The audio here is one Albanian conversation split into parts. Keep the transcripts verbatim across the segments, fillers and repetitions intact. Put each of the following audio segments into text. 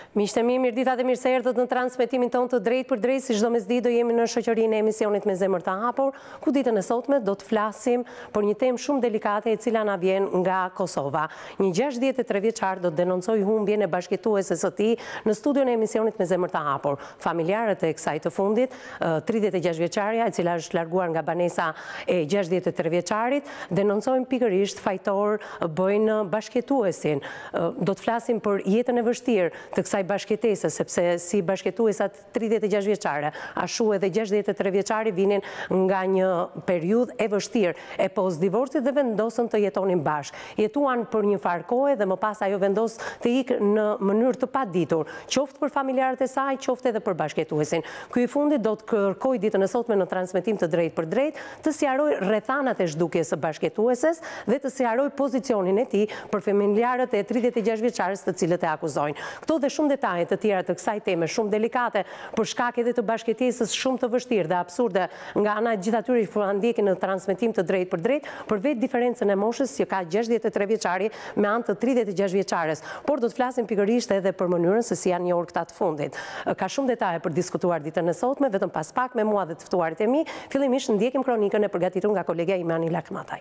Miqtë e mi, mirë dita dhe mirë se erdhët në transmetimin tonë të drejt për drejt, si çdo mesditë do jemi në shoqërinë e emisionit Me Zemër të Hapur, ku ditën e sotme do të flasim për një temë shumë delikate e cila na vjen nga Kosova. Një gjashtëdhjetë e tre vjeçar do të denoncojë humbjen e bashkëtueses së tij në studion e emisionit Me Zemër të Hapur. Familjarët e kësaj të fundit, tridhjetë e gjashtë vjeçaria, e cila është larguar nga banesa e gjashtëdhjetë e tre vjeçarit, denoncojnë pikërisht fajtor bëjnë bashkëtuesin. Do të flasim për jetën e vështirë të kësaj bashkëtese, sepse si bashkëtuesat tridhjetë e gjashtë vjeçare, ashtu edhe gjashtëdhjetë e tre vjeçari vinin nga një periudhë e vështirë e pos divorcit dhe vendosën të jetonin bashkë. Jetuan për një farë kohe dhe më pas ajo vendos të ikë në mënyrë të paditur, qoftë për familjarët e saj, qoftë edhe për bashkëtuesin. Ky i fundit do të kërkoj ditën e sotme në transmetim të drejt për drejt të sqaroj rrethanat e zhdukjes së bashkëtueses dhe të sqaroj pozicionin e tij për familjarët e tridhjetë e gjashtë vjeçares të cilët e akuzojnë. Këto dhe shumë detaje të tjera të kësaj teme shumë delikate për shkak edhe të bashkëtesës shumë të vështirë dhe absurde nga ana e gjithë atyre që ndjekin në transmetim të drejt për drejt, për vetë diferencën e moshës që ka gjashtëdhjetë e tre vjeçari me anë të tridhjetë e gjashtë vjeçares, por do të flasim pikërisht edhe për mënyrën se si janë njohur këta të fundit. Ka shumë detaje për diskutuar ditën e sotme, vetëm pas pak me mua dhe të ftuarit e mi, fillimisht ndjekim kronikën e përgatitur nga kolegja ime Anila Kmataj.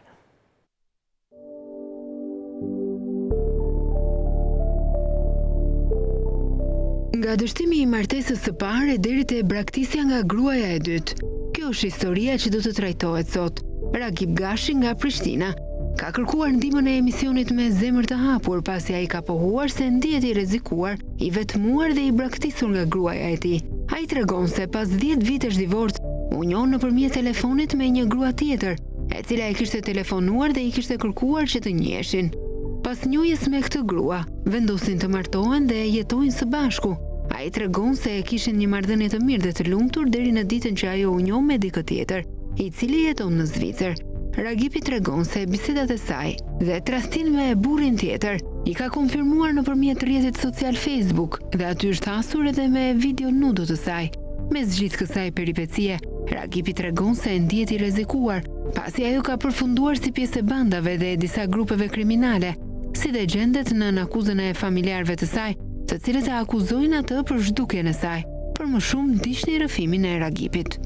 Nga dështimi i martesës së parë deri te braktisja nga gruaja e dytë. Kjo është historia që do të trajtohet sot. Ragip Gashi nga Prishtina ka kërkuar ndihmën e emisionit Me Zemër të Hapur pasi ai ka pohuar se ndihet i rrezikuar, i vetmuar dhe i braktisur nga gruaja e tij. Ai tregon se pas dhjetë vitesh divorc, u njoh nëpërmjet telefonit me një grua tjetër, e cila i kishte telefonuar dhe i kishte kërkuar që të njiheshin. Pas njohjes me këtë grua, vendosin të martohen dhe jetojnë së bashku. Ai tregon se kishin një marrëdhënie të mirë dhe të lumtur deri në ditën që ajo u njoh me dikë tjetër, i cili jeton në Zvicër. Ragipi tregon se bisedat e saj dhe trastin me burrin tjetër i ka konfirmuar nëpërmjet rrjetit social Facebook dhe aty është hasur edhe me video nudo të saj. Mes gjithë kësaj peripecie, Ragipi tregon se ndihet i rrezikuar, pasi ajo ka përfunduar si pjesë e bandave dhe disa grupeve kriminale, si dhe gjendet në akuzën e familjarëve të saj, të cilët e akuzojnë atë për zhdukjen e saj. Për më shumë ndiqni rrëfimin e Ragipit.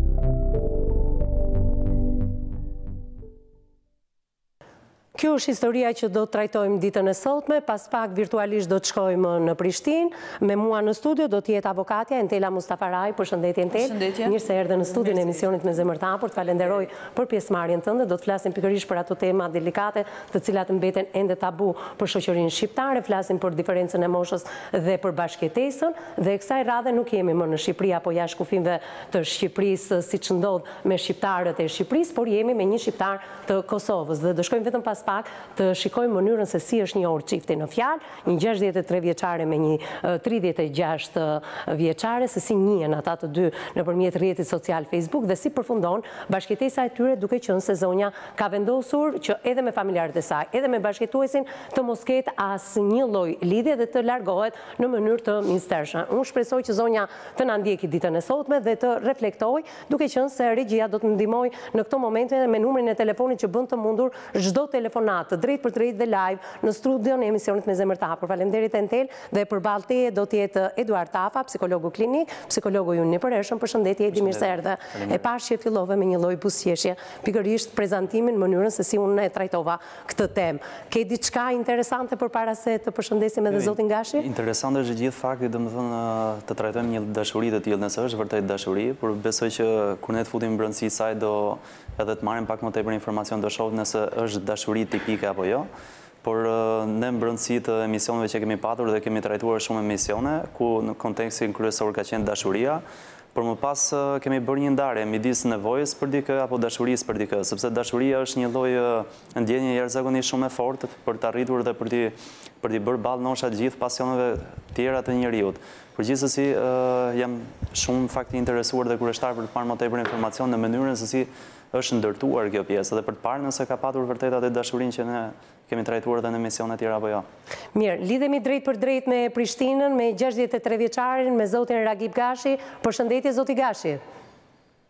Kjo është historia që do të trajtojmë ditën e sotme, pas pak virtualisht do të shkojmë në Prishtinë. Me mua në studio do të jetë avokatja Entela Mustafaraj. Përshëndetje Entel. Mirë se erdhe në studion e emisionit Me Zemër të Hapur. Të falenderoj për pjesëmarrjen tënde. Do të flasim pikërisht për ato tema delikate, të cilat mbeten ende tabu për shoqërinë shqiptare, flasim për diferencën e moshës dhe për bashkëtesën, dhe kësaj radhe nuk jemi më në Shqipëri apo jashtë kufijve të Shqipërisë, siç ndodh me shqiptarët e Shqipërisë, por jemi me një shqiptar të Kosovës dhe do shkojmë vetëm pas pak të shikojmë mënyrën se si është njohur çifti në fjalë, një gjashtëdhjetë e tre vjeçare me një tridhjetë e gjashtë vjeçare, se si njihen ata të dy nëpërmjet rrjetit social Facebook dhe si përfundon bashkëtesa e tyre, duke qenë se zonja ka vendosur që edhe me familjarët e saj, edhe me bashkëtuesin të mos ketë asnjë lloj lidhje dhe të largohet në mënyrë të mistershme. Unë shpresoj që zonja të na ndjekë ditën e sotme dhe të reflektoj, duke qenë se regjia do të ndihmoj në këto momente me numrin e telefonit që bën të mundur çdo telefonat të drejt për drejt dhe live në studion e emisionit Me Zemër të Hapur. Faleminderit Entel, dhe përballë teje do të jetë Eduard Tafa, psikologu klinik, psikologu i unipërhershëm. Përshëndetje Edi, mirë se erdhe. E pash që fillove me një lloj buzëqeshje, pikërisht prezantimin, mënyrën se si unë e trajtova këtë temë. Ke diçka interesante përpara se të përshëndesim edhe zotin Gashi? Interesante është gjithë fakti, domethënë të trajtojmë një dashuri të tillë, nëse është vërtet dashuri, por besoj që kur ne të futim në brendësi saj do edhe të marrim pak më tepër informacion, do shohim nëse është dashuri tipike apo jo. Por ne në brendësi të emisioneve që kemi patur dhe kemi trajtuar shumë emisione, ku në kontekstin kryesor ka qenë dashuria, por më pas kemi bërë një ndarje midis nevojës për dikë apo dashurisë për dikë, sepse dashuria është një lloj ndjenje jashtëzakonisht shumë e fortë për të arritur dhe për të për të bërë ballë nosha të gjithë pasioneve tjera të njerëzit. Përgjithsesi jam shumë fakti interesuar dhe kurioztar për të marrë më tepër informacion në mënyrën se si është ndërtuar kjo pjesë dhe për të parë nëse ka patur vërtet atë dashurinë që ne kemi trajtuar edhe në emisione tjera apo jo. Mirë, lidhemi drejt për drejt me Prishtinën, me gjashtëdhjetë e tre vjeçarin, me zotin Ragip Gashi. Përshëndetje zoti Gashi.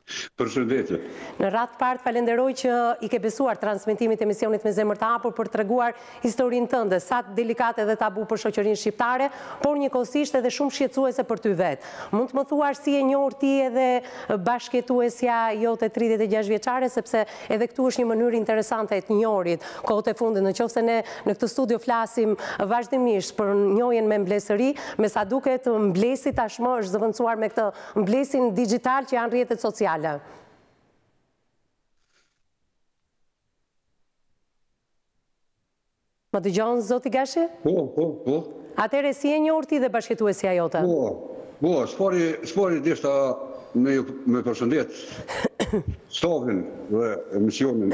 Përshëndetje. Në ratë partë falenderoj që i ke besuar transmetimit e emisionit Me Zemër të Hapur për treguar historinë tënde, sa delikate dhe tabu për shoqërinë shqiptare, por njëkohësisht edhe shumë shqetësuese për ty vetë. Mund të më thuar si e njohur ti edhe bashkëjetuesja jote tridhjetë e gjashtë vjeçare, sepse edhe këtu është një mënyrë interesante e të njohurit kohët e fundit. Nëse ne në këtë studio flasim vazhdimisht për njohjen me mblesëri, me sa duket mblesi tashmë është zëvendësuar me këtë mblesin digjital që janë rrjetet sociale. Më dëgjon zoti Gashi? Po, po, po. Atëherë si e njohur ti dhe bashkëjetuesja jote? Po, po, spori, spori dishta me, me përshëndet stafin dhe emisionin.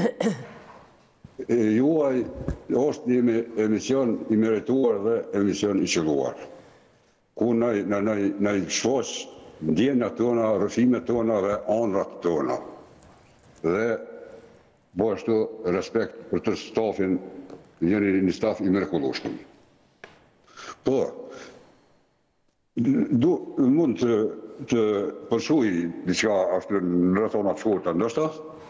Juaj është një emision i merituar dhe emision i qëlluar. Ku në i shfos ndjenjat tona, rëfimet tona dhe ëndrat tona. Dhe po ashtu respekt për të stafin, njëri një staf i mrekullueshëm. Po, du, mund të, të përshuj diçka ashtu në rrethona të shkurta, ndoshta?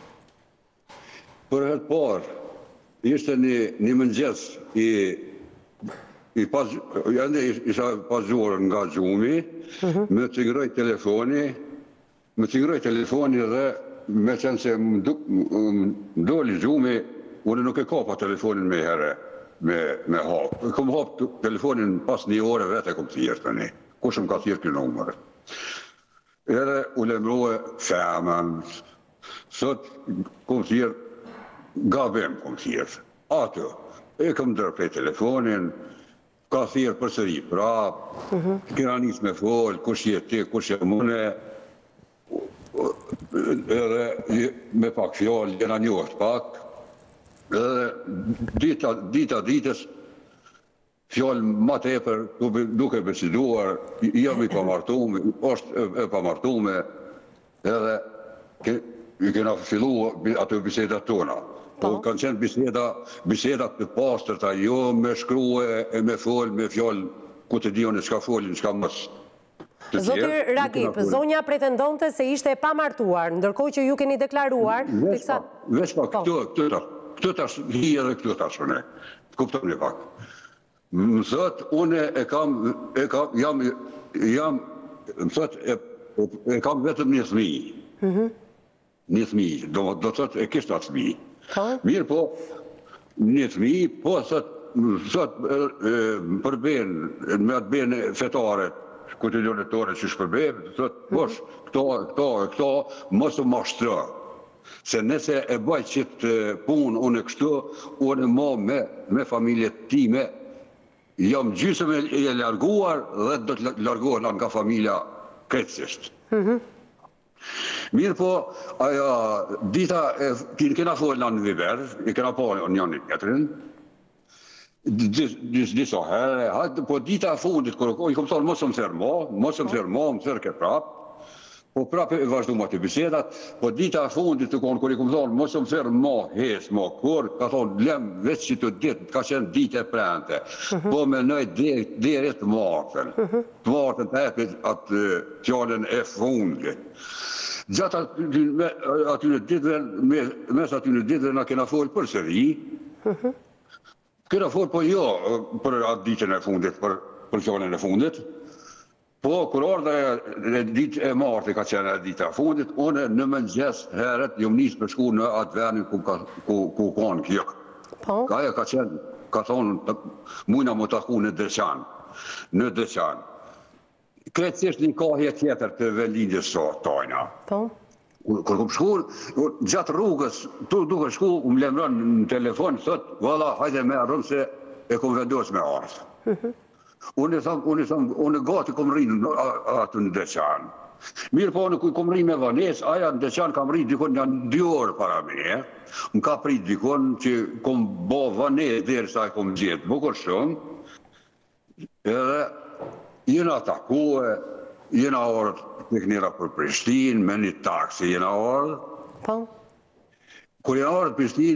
Për herë parë, ishte një, një mëngjes i i pas, jende isha pasur nga gjumi, me të ngroj telefoni, me të ngroj telefoni dhe me qenë se më doli gjumi, unë nuk e kapa telefonin me herë, me, me hapë. Kom hapë telefonin pas një ore vete kom thirë të një, kush më ka thirë këtë numër. Edhe u lemrove femën, sot kom thirë, gabem kom thirë. Ato, e kom dërpej telefonin, ka thirë për sëri prap, kena njës me folë, kush jetë ti, kush jetë mune, edhe me pak fjallë, jena njohët pak, edhe dita, dita ditës, fjallë ma tepër, duke besiduar, jam i pamartume, është e pamartume, edhe i kena fillu ato bisedat tona. Po kanë qenë biseda, bisedat të pastërta, jo me shkrue e me folë, me fjallë, ku të dion e shka folin, shka mësë. Zoti Ragip, zonja pretendonte se ishte e pamartuar, ndërkohë që ju keni deklaruar... Vesh pa, këtë tash, hi edhe këtë tash, ne, kuptëm një pak. Më thët, une e kam, e kam, jam, jam, më thët, e kam vetëm një thmi. Një thmi, do të thët, e kishtë atë thmi. Mirë po, një thmi, po thët, përben, me atë bene fetare, kotidianetore që shpërben, thët, bosh, këto, këto, këto, mos të mashtra. Se nëse e baj qëtë punë, unë e kështu, unë e mo me, me familjet time, jam gjysëm e larguar dhe do të larguar nga familja krejtësisht. Mirë po, aja, dita, kena folë në në viber, i kena po një një njëtërin, disa herë, po dita fundit, kërë i kom thonë, mos më thërë mo, mos më thërë mo, më thërë ke prapë, po prapë e vazhdu ma të bisedat, po dita fundit të konë, kërë i kom thonë, mos më thërë mo, hes, mo, kur, ka thonë, lem, veç që të ditë, ka qenë ditë e prente, po me nëjë derit të martën, të martën të epit atë fjallën e fundit. Gjatë atyre ditëve, mes atyre ditëve na kena folë për sëri, kena folë po jo për atë ditën e fundit, për fjallën e fundit, po kur orda e ditë e martë ka qenë e ditë e fundit, une në mëngjes heret jom nisë për shku në atë venin ku konë kjo. Ka e ka qenë, ka thonë, mujna më taku në Deçan, në Deçan. Kretësisht një kahje tjetër të velindjes so tajna. Kër kom shku, gjatë rrugës, tu duke shku, më lemron në telefon, thot, valla, hajde me arrëm se e kom vendos me ardhë. Unë e thamë, unë e thamë, unë e gati kom rinë atë në Deçan. Mirë po, unë kom rinë me Vanes, aja në Deçan kam rinë dikon një dy orë para me, më ka prit dikon që kom bo Vanes dherë sa e kom gjithë, bukur shumë, edhe jena takue, jena orë të kënira për Prishtinë, me një taksi jena orë. Kër jena orë të Prishtinë,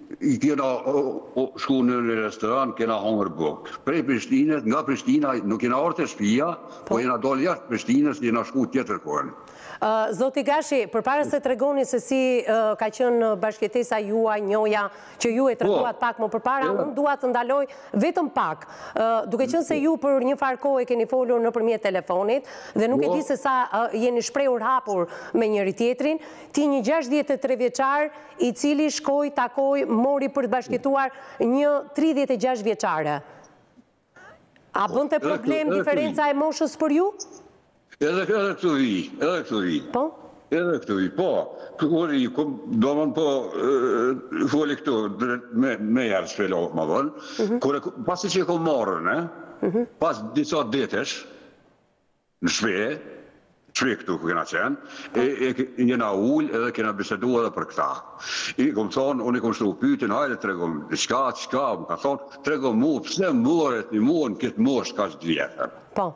i kena shku në një restoran, kena hongër buk. Prej Prishtinës, nga Prishtina, nuk kena orë të shpia, po jena dole jashtë Prishtinës, jena shku tjetër kohën. Zoti Gashi, përpara se të regoni se si ka qenë bashkëtesa juaj, njoja, që ju e të reguat pak më përpara, unë dua të ndaloj vetëm pak. Duke qenë se ju për një farë kohë keni folur në përmjet telefonit, dhe nuk e di se sa jeni shprehur hapur me njëri tjetrin, ti një gjashtëdhjetë e tre vjeçar i cili shkoj, takoj, mori për të bashkëtuar një tridhjetë e gjashtë vjeçare. A bënte problem diferenca e moshës për ju? Edhe këtu vi, edhe këtu vi. Po? Edhe këtu vi, po. Kërë i, do më po, foli këtu, me jarë shpelo, më dhënë. Pasi që e kom marrën, pas disa detesh, në shpe, shpe këtu ku kena qenë, jena ullë edhe kena bisedu edhe për këta. I kom thonë, unë i kom shtru pytin, hajde të regom, qka, qka, më ka thonë, të regom mu, pëse mëret një muën këtë mosh ka që dvjetër. Po.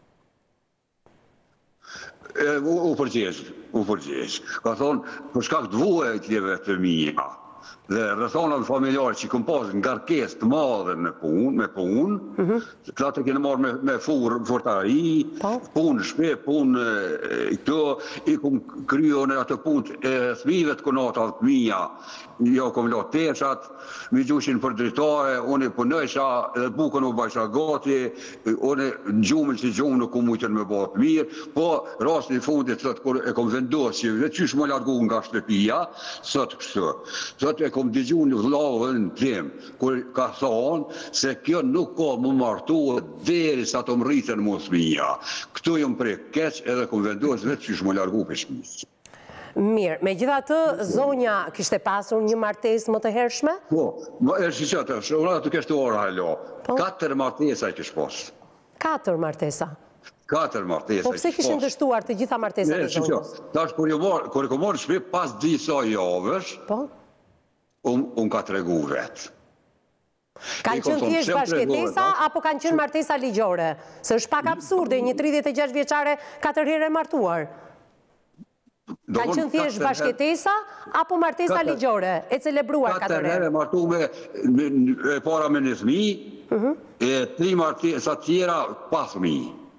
U përgjesh, u përgjesh. Ka thonë, për shkak të vuhe e tjeve të mija, dhe rrethonat familjarë që i kom pasë ngarkes të madhe me punë, me punë, këta të kene marrë me furë, fortari, punë shpe, punë këto, i kom kryo në atë punë e thmive të konatat të mija, jo kom lo teshat, mi gjushin për dritare, unë i punësha, edhe bukën u bajsha gati, unë gjumën që gjumë nuk ku mujtën me batë mirë, po rastin fundit, sot, kur e kom vendosë, që qysh më largu nga shtëpia, sot kështu. Sot e kom dëgju një vlavën tim, kur ka thonë se kjo nuk ka më martu deri sa të më rritën më thmija. Këtu jëmë prej keq edhe kom vendosë vetë qysh më largu për shmisë. Mirë, me gjitha të, zonja kishte pasur një martes më të hershme? Po, e shi qëtë, unë të keshtë orë halo, katër martesa i kishë posë. Katër martesa? Katër martesa i kishë posë. Po pse kishin dështuar të gjitha martesat e zonjës? Tash, kur e kom morë shpi, pas disa javësh, unë ka të regu vetë. Kanë qënë thjesht bashkëtesa, apo kanë qënë martesa ligjore? Se është pak absurde, një tridhjetë e gjashtë vjeçare katër herë e martuar. Kanë qënë thjesht bashkëtesa, apo martesa ligjore, e celebruar katër herë? Katër herë e martu me para me një thmi, e tri martesa tjera pa thmi.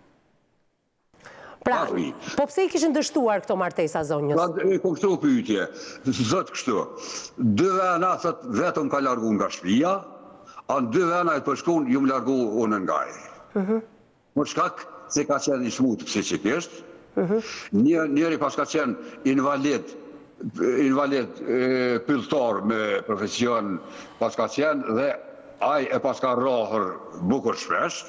Pra, po pse i kishin dështuar këto martesa zonjës? E kom kështu pyetje, zëtë kështu, dy vena thët vetëm ka largu nga shpia, a në dy vena e përshkun ju më largu unë nga e. Më shkak se ka qenë i shmutë pëse që kështë, njëri pas ka qenë invalid, invalid pyllëtar me profesion pas ka qenë dhe aj e pas ka rrahër bukur shpesht,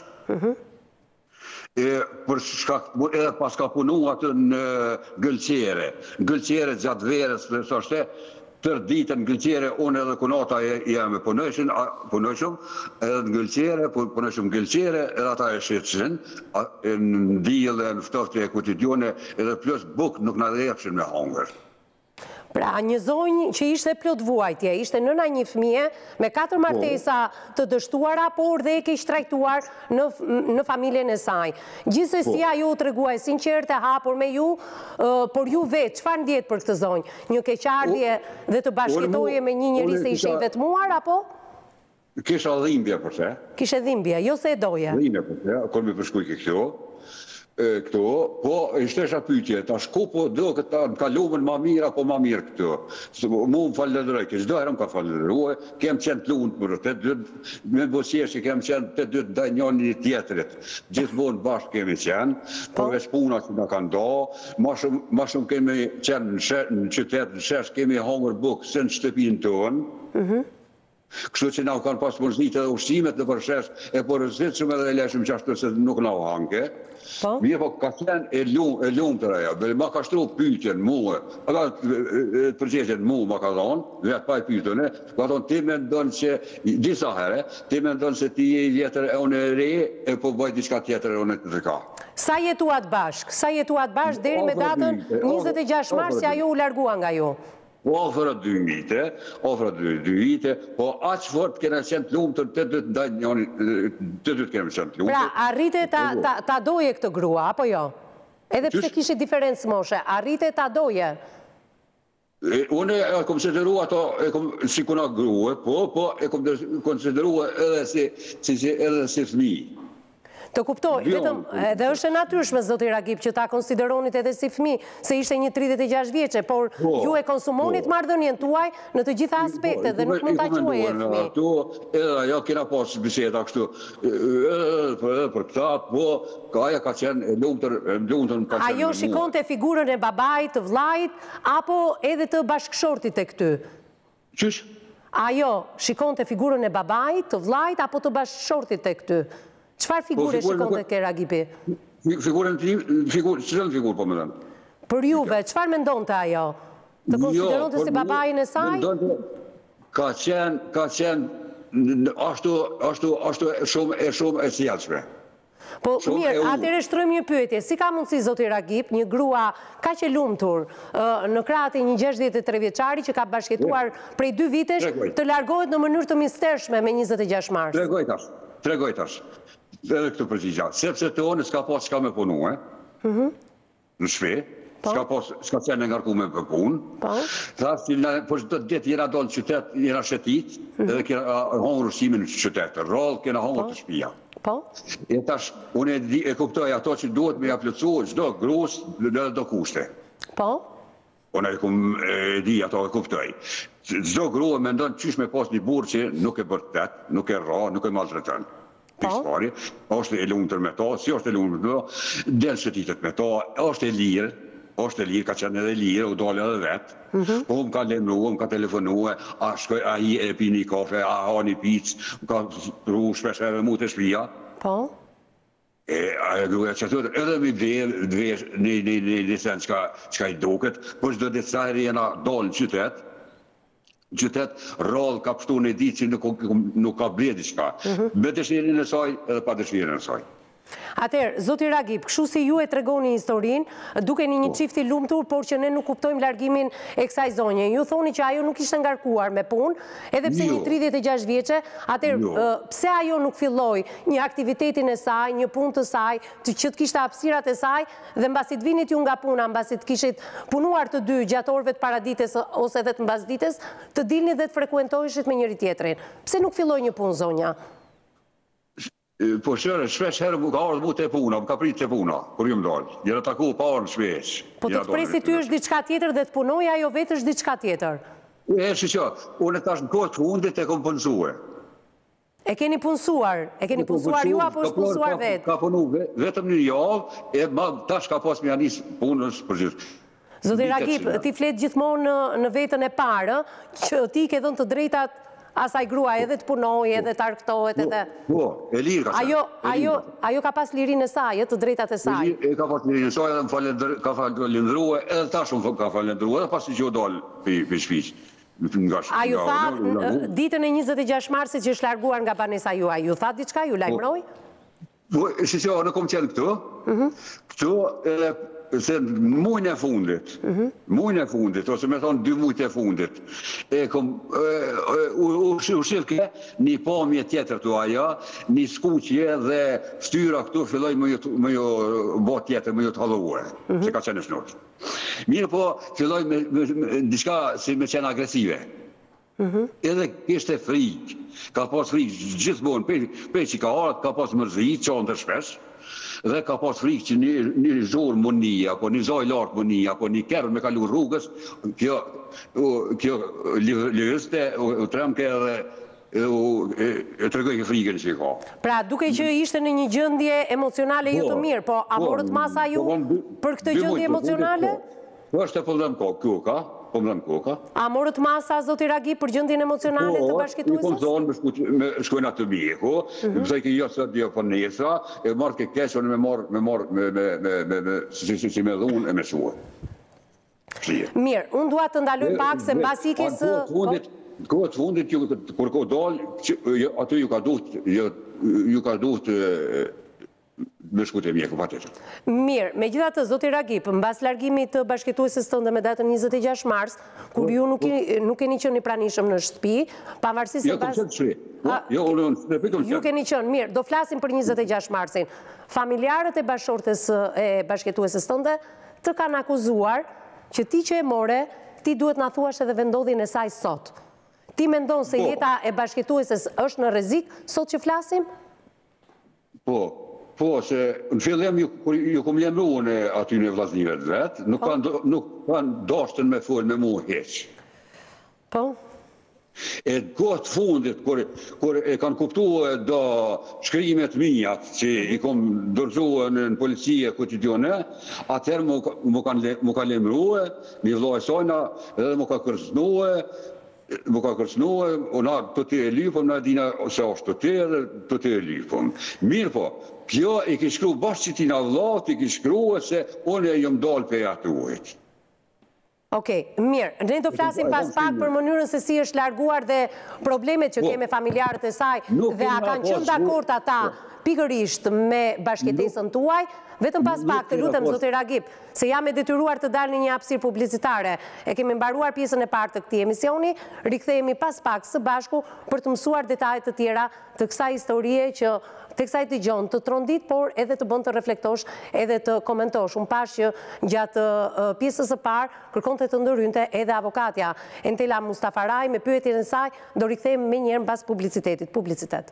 edhe pas ka punu atë në gëlqere. Gëlqere gjatë verës, së është tër ditën në gëlqere, unë edhe kunata jam e punëshën, edhe në gëlqere, punëshëm gëlqere, edhe ata e shqetëshën, në dilë, në ftoftë e kutidione, edhe plus buk nuk në dhe epshin me hongër. Pra, një zonjë që ishte plot vuajtje, ishte nëna një fëmije me katër martesa të dështuara, por dhe e ke shtrajtuar në familjen e saj. Gjithsesi ajo të reguaj sinqert e hapur me ju, por ju vetë, çfarë ndjet për këtë zonjë? Një keqardhje dhe të bashkëtoje me një njeri se ishe i vetmuar, apo? Kisha dhimbje përse. Kishe dhimbje, jo se e doje. Dhimbje përse, kur mi përshkuj ke kjo. Këto, po, ishtesha pytje, ta shku po do këta në kalumën ma mirë apo ma mirë këto. Mu më falëdëroj, kështë do herë më ka falëdëroj, kem qenë të lunë për të dy, me bësirë që kem qenë të dy të njën një tjetërit. Gjithmonë bashkë kemi qenë, përveç puna që nga kanë do, ma shumë kemi qenë në qytetë, në shesh, kemi hongër bukë së në shtëpinë tonë, kështu që na u kanë pas mërznit edhe ushqimet në përshesh, e përëzit shumë edhe e leshëm që ashtu se nuk na u hanke. Mje po ka qenë e lumë të reja, ma ka shtru pytjen muë, përgjegjën muë ma ka thonë, vetë pa i pytjene, ka thonë ti me ndonë që, disa herë, ti me ndonë se ti je i vjetër e unë e re, e po bëjt diçka tjetër e unë e të ka. Sa jetuat bashk? Sa jetuat bashk deri me datën njëzet e gjashtë mars që ajo u largua nga ju? Ofra dy vite, ofra dy vite, po aqë fort kena qenë të lumë të të të të njëni, të të të kena qenë të lumë. Pra, arrite ta doje këtë grua, apo jo? Edhe pse kishe diferencë moshe, arrite ta doje? Unë e konsideru ato si kuna grue, po, po e konsideru edhe si fëmijë. Të kuptoj, vetëm edhe është e natyrshme, zoti Ragip, që ta konsideronit edhe si fëmijë, se ishte një tridhjetë e gjashtë vjeçe, por ju e konsumonit marrëdhënien tuaj në të gjitha aspektet dhe nuk mund ta quajë fëmijë. Ato edhe ajo kena pas biseda kështu, edhe për këta, po ajo ka qenë e lumtur, e lumtur ka qenë. Ajo shikonte figurën e babait, të vllait, apo edhe të bashkëshortit e këty? Qysh? Ajo shikonte figurën e babait, të vllait, apo të bashkëshortit e këty? Qëfar figure shikonte ke Ragipi? Figurën tim, qëllën figur po më dhenë? Për juve, qëfar mendonte ajo? Të konsideronte si babain e saj? Ka qenë, ka qenë, ashtu shumë e shumë e sjelshme. Po mirë, atëre shtrojmë një pyetje. Si ka mundësi zoti Ragip, një grua ka që lumtur në krahët e një gjashtëdhjetë e tre vjeçari që ka bashkëtuar prej dy vitesh, të largohet në mënyrë të mistershme me njëzet e gjashtë mars? Tregoj tash, tregoj tash. Edhe këtë përgjigja, sepse të onë s'ka pas s'ka me punu, e? Në shpe, s'ka qenë në ngarkume për punë. Thasë, për që të djetë jena dollë qytet, jena shetit, edhe kena hongër ushqimin në qytet, rollë kena hongër të shpia. E tash, unë e kuptoj ato që duhet me japlëcu, gjdo grus dhe do kushte. Po? Unë e di ato e kuptoj. Gjdo grua me ndonë qysh me pas një burë që nuk e bërtet, nuk e ra, nuk e maltretën. Pari, është e lumëtër me to, si është e lumëtër me to, delë shëtitet me to, është e lirë, është e lirë, ka qenë edhe lirë, u dole edhe vetë, po më ka lemru, më ka telefonu, a shkoj, a i e pi një kafe, a ha një pizë, më ka ru shpesh edhe mu të shpia. Po? E a e gruja që të edhe mi dvesh një sen qka i duket, po që do të sajrë jena dolë në qytet, qytet rrallë ka pështu në ditë që nuk ka bredi qka. Me dëshirin e saj edhe pa dëshirin e saj. Atëherë, zoti Ragip, kështu si ju e tregoni historinë, duke një një qifti lumtur, por që ne nuk kuptojmë largimin e kësaj zonje. Ju thoni që ajo nuk ishte ngarkuar me punë, edhe pse një tridhjetë e gjashtë vjeçe, atëherë, pse ajo nuk filloi një aktivitetin e saj, një punë të saj, që të kishte hapësirat e saj, dhe mbasi të vinit ju nga puna, mbasi të kishit punuar të dy gjatë orëve të paradites ose edhe të mbasdites, të dilni dhe të frekuentoheshit me njëri tjetrin. Pse nuk filloi një punë zonja? Po shërë, shpesh herë ka ardhë mu të puna, më ka prit të puna, kur ju më dalë. Jere taku parë në shpesh. Po të të presi ty është diçka tjetër dhe të punoj, ajo vetë është diçka tjetër? E, që që, unë e tash në kohë të fundit e kom punësue. E keni punësuar? E keni punësuar ju apo është punësuar vetë? Ka punu vetëm një javë, e tash ka pas me janis punës për gjithë. Zoti Ragip, ti flet gjithmonë në vetën e parë, që ti ke dhënë të drejtat asaj grua edhe të punoj, edhe të arktohet, edhe... Po, e lirë ka qenë. Ajo ka pas lirinë e saj, të drejtat e saj. E ka pas lirinë e saj, edhe ka falendrua, edhe tash unë ka falendrua, edhe pasi që jo dalë për shpish. A ju tha, ditën e njëzet e gjashtë marsit që është larguar nga banesa ju, a ju tha diçka, ju lajmëroj? Po, si që në kom qenë këtu, këtu, se mujnë e fundit, mujnë e fundit, ose me thonë dy mujtë e fundit, e kom, u shilke një pomje tjetër të aja, një skuqje dhe styra këtu filloj me ju bot tjetër, me ju të halluë, që ka qenë shnurë. Mirë po, filloj me diçka si me qenë agresive. Edhe kishte frikë, ka pas frikë gjithmonë, pe që ka artë, ka pas mërzi, qonë të shpesh, dhe ka pas frikë që një zhurë mënia, apo një zoj lartë mënia, apo një kërë me kalu rrugës, kjo lërëste, u tremke edhe e tregoj e frikën që i ka. Pra, duke që ishte në një gjëndje emocionale ju të mirë, po a morët masa ju për këtë gjëndje emocionale? Po është e pëllëm ko, kjo ka, pëllëm ko ka. A morët masa, zoti Ragip, për gjëndjen emocionale të bashkëtuesës? Po, i kom zonë me shkojnë atë mjeku, më zaj ke jo së dhjo për nesa, e marrë ke keqë, me marrë, me marrë, si me dhunë e me shuë. Mirë, unë duat të ndaloj pak se mbas i kesë... Në kohët fundit, kur ko dalë, aty ju ka duht, ju ka duht me shkut e mjeku, pa të të. Mirë, me gjitha të, zoti Ragip, në bas largimit të bashkëtuesës tënde me datën njëzet e gjashtë mars, kur ju nuk keni qënë i pranishëm në shtëpi, pavarësisht se bas... Jo, të qënë shri. Jo, unë në shtëpi të më qënë. Ju keni qënë, mirë, do flasim për njëzet e gjashtë marsin. Familjarët e bashkëshortes e bashkëtuesës tënde të kanë akuzuar që ti që e more, ti duhet na thuash edhe vendodhjen e saj sot. Ti mendon se jeta e bashkëtueses është në rrezik sot që flasim? Po, po, se në fillim ju kom lemruar në aty në vllaznive të vet, nuk kanë nuk kanë dashur me fol me mua hiç. Po. E kohët fundit, kur, kur e kanë kuptuar do shkrimet mia që i kom dorëzuar në policie quotidiane, atëherë më kanë më kanë lemruar, mi vllai Sojna edhe më ka kërcënuar, më ka kërcënuar, ona të të e lypëm, na dina se është të të edhe të të e lypëm. Mirë po, kjo i ki shkru bashkë që ti na vllat, i ki shkru se unë e jëm dalë për atuajt. Okej, mirë. Ne do flasim pas pak për mënyrën se si është larguar dhe problemet që keme familjarët e saj dhe a kanë qenë dakord ata pikërisht me bashkëtesën tuaj. Vetëm pas pak të lutem zotë Ragip, se jam e detyruar të dalë në një hapësirë publicitare. E kemi mbaruar pjesën e parë të këtij emisioni, rikthehemi pas pak së bashku për të mësuar detajet të tjera të kësaj historie që teksa i dëgjon të trondit, por edhe të bën të reflektosh, edhe të komentosh. Unë pash që gjatë pjesës së parë kërkonte të ndërhynte edhe avokatja Entela Mustafaraj me pyetjen e saj, do rikthehemi më njëherë mbas publicitetit. Publicitet.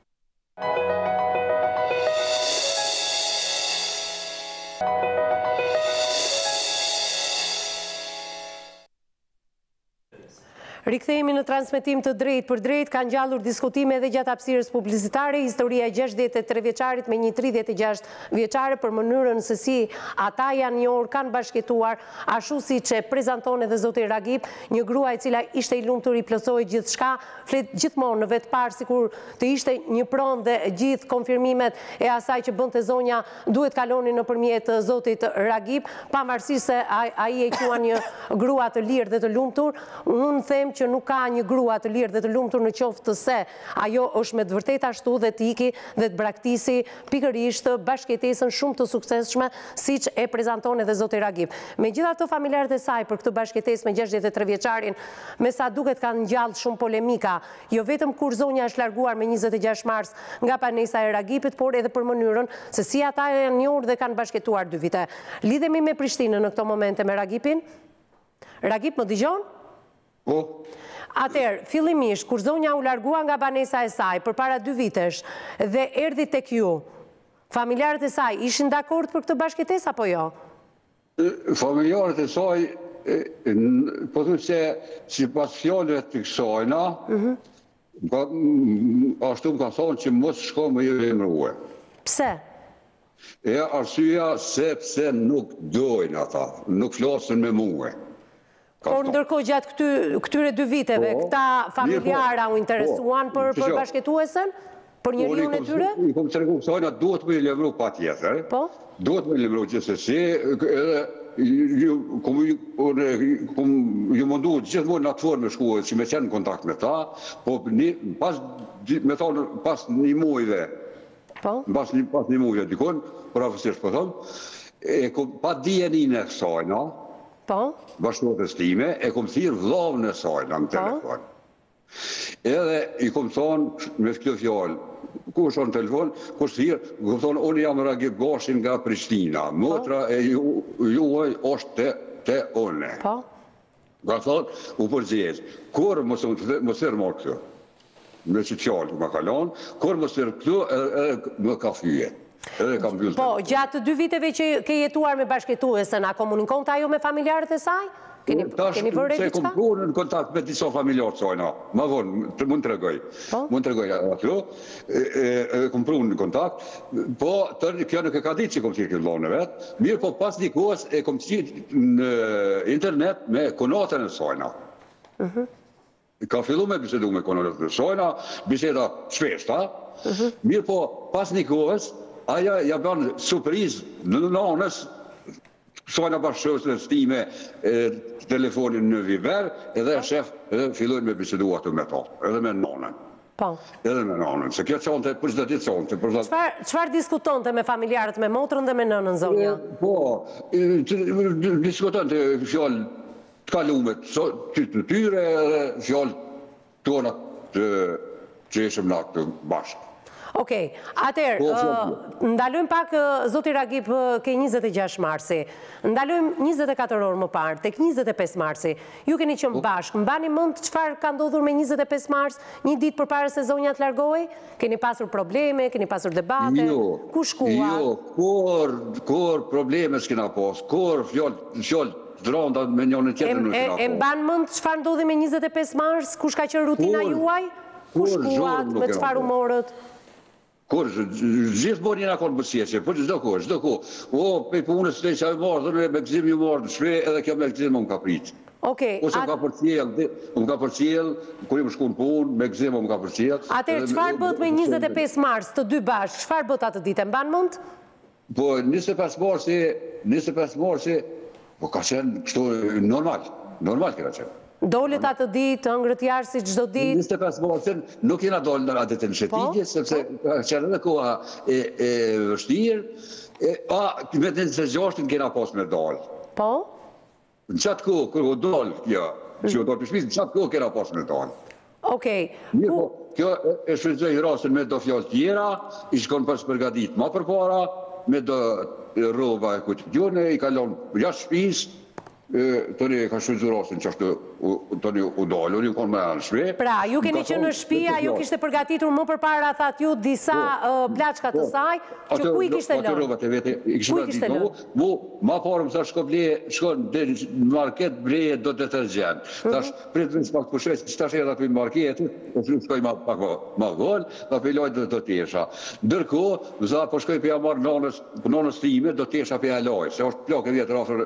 Rikthehemi në transmetim të drejt për drejt, kanë gjallur diskutime edhe gjatë hapësirës publicitare, historia e gjashtëdhjetë e tre vjeçarit me një tridhjetë e gjashtë vjeçare për mënyrën se si ata janë njohur, kanë bashkëtuar, ashtu siç e prezanton edhe zoti Ragip, një grua e cila ishte i lumtur, i plotësoi gjithçka, flet gjithmonë në vetpar sikur të ishte një pronë dhe gjithë konfirmimet e asaj që bënte zonja duhet kalonin nëpërmjet zotit Ragip, pavarësisht se ai e quan një grua të lirë dhe të lumtur. Unë them që nuk ka një grua të lirë dhe të lumtur në qoftë se ajo është me të vërtetë ashtu dhe të iki dhe të braktisi pikërisht bashkëtesën shumë të suksesshme siç e prezanton edhe zoti Ragip. Megjithatë, familjarët e saj për këtë bashkëtesë me gjashtëdhjetë e tre vjeçarin, me sa duket kanë ngjallë shumë polemika, jo vetëm kur zonja është larguar me njëzet e gjashtë mars nga banesa e Ragipit, por edhe për mënyrën se si ata janë njohur dhe kanë bashkëtuar dy vite. Lidhemi me Prishtinën në këto momente me Ragipin. Ragip, më dëgjon? Po. Atëherë, fillimisht, kur zonja u largua nga banesa e saj për para dy vitesh dhe erdhi tek ju, familjarët e saj ishin dakord për këtë bashkëtesë apo jo? Familjarët e saj, po thu se si pas fjallëve të kësajna, ashtu më ka thonë që mos shko më ju emrue. Pse? E arsyeja sepse nuk dojnë ata, nuk flasën me muë. Por ndërkohë gjatë këtyre dy viteve, këta familjara u interesuan për bashkëtuesen? Për njeriun e tyre? I kom të regu kësajna, duhet me lemru pa tjetër. Po? Duhet me lemru gjithsesi, edhe kom ju mundu gjithmonë në atë formë me shkuë, që me qenë në kontakt me ta, po me thonë pas një mujve, pas një mujve dikon, për afësirë po thonë, e kom pa dijenin e kësajna, bashkëtues time, e kom thirë vllavën e saj në telefon. Edhe i kom thonë me këtë fjallë, ku është në telefon, ku është thirë, kom thonë, unë jam Ragip Gashin nga Prishtina, motra e juaj është te une. Ka thonë, u përgjezë, kur mos sërë marë këtë, me që fjallë më kalonë, kur mos sërë këtë, edhe më ka fyje. Po, gjatë dy viteve që ke jetuar me bashkëtuesen, a komunikon të ajo me familjarët e saj? Keni vërre diçka? Se kom prurë në kontakt me disa familjarët sajna, ma vonë, mund të regoj. Mund të regoj atë, kom prurë në kontakt, po, kjo nuk e ka ditë që kom qikë në lonë vetë, mirë po pas një kohës e kom qikë në internet me konatën e sajna. Ka fillu me bisedu me konatën e sajna, biseda shpeshta, mirë po pas një kohës, aja ja banë surprizë në nanës, sajna bashkëshës në stime telefonin në Viber, edhe shef fillojnë me bisedu atë me ta, edhe me nanën. Edhe me nanën, se kjo qante, për qëtë ditë qante. Qëfar diskutonte me familjarët, me motrën dhe me nënën, zonja? Po, diskutonte fjallë të kalumet, të të tyre, edhe fjallë tona që ishëm në aktë bashkë. Okej, atëherë, ndalojmë pak, zoti Ragip, ke njëzet e gjashtë marsi, ndalojmë njëzet e katër orë më parë, tek njëzet e pesë marsi, ju keni qenë bashkë, mbani mend çfarë ka ndodhur me njëzet e pesë mars, një ditë përpara se zonja të largohej? Keni pasur probleme, keni pasur debate? Ku shkuat? Jo, kur, kur probleme s'kena pas, kur fjalë, fjalë dronda me njërin tjetrin nuk kena pas. E mban mend çfarë ndodhi me njëzet e pesë mars, kush ka qenë rutina juaj? Ku shkuat, me çfarë humorët? Kur, gjithë mori nga konë bësjeqe, për gjithë kur, gjithë kur. O, pe punës të që a marrë, dhe me gzim ju marrë, shre edhe kjo me gzim më më ka pritë. Okej. Ose më ka përcjel, më ka përcjel, kur i më shku në punë, me gzim më ka përcjel. Atër, qëfar bët me njëzet e pesë mars të dy bashkë, qëfar bët atë ditë, mban mund? Po, njëzet e pesë marsi, njëzet e pesë marsi, po ka qenë kështu normal, normal këra qenë. Dolet atë ditë, ëngrët jarë si çdo ditë? njëzet e pesë marsin nuk jena dollë në atë të në shetitje, sepse qenë edhe koha e vështirë, a me të njëzet e gjashtin kena pas me dollë. Po? Në qatë kohë, kërë u dollë, kjo, që u dollë për shpisë, në qatë kohë kena pas me dollë. Okej. Mirë po, kjo e shfrytëzoj rasën me do fjallë tjera, i shkon pas përgatit ma për para, me do roba e kutjone, i kalon jashtë shpisë, tëni ka shfrytëzu rasën që ashtë tëni u dollë, unë ju konë me anë shpe. Pra, ju keni që në shpia, ju kishte përgatitur më përpara, thatë ju, disa plaçka të saj, që ku i kishte lënë? Atë robat e vete, i kishte përgatitur në mu, mu, ma parëm, thash, shko ble, shko në market bleje do detergjent. Thash, pritë në smak pushet, që tash edhe aty në marketë, o flu shkoj pak ma gëllë, dhe pëlloj do të tesha. Ndërko, za, po shkoj për marë nonës time, do tesha për aloj, se është plak e vjetë rafër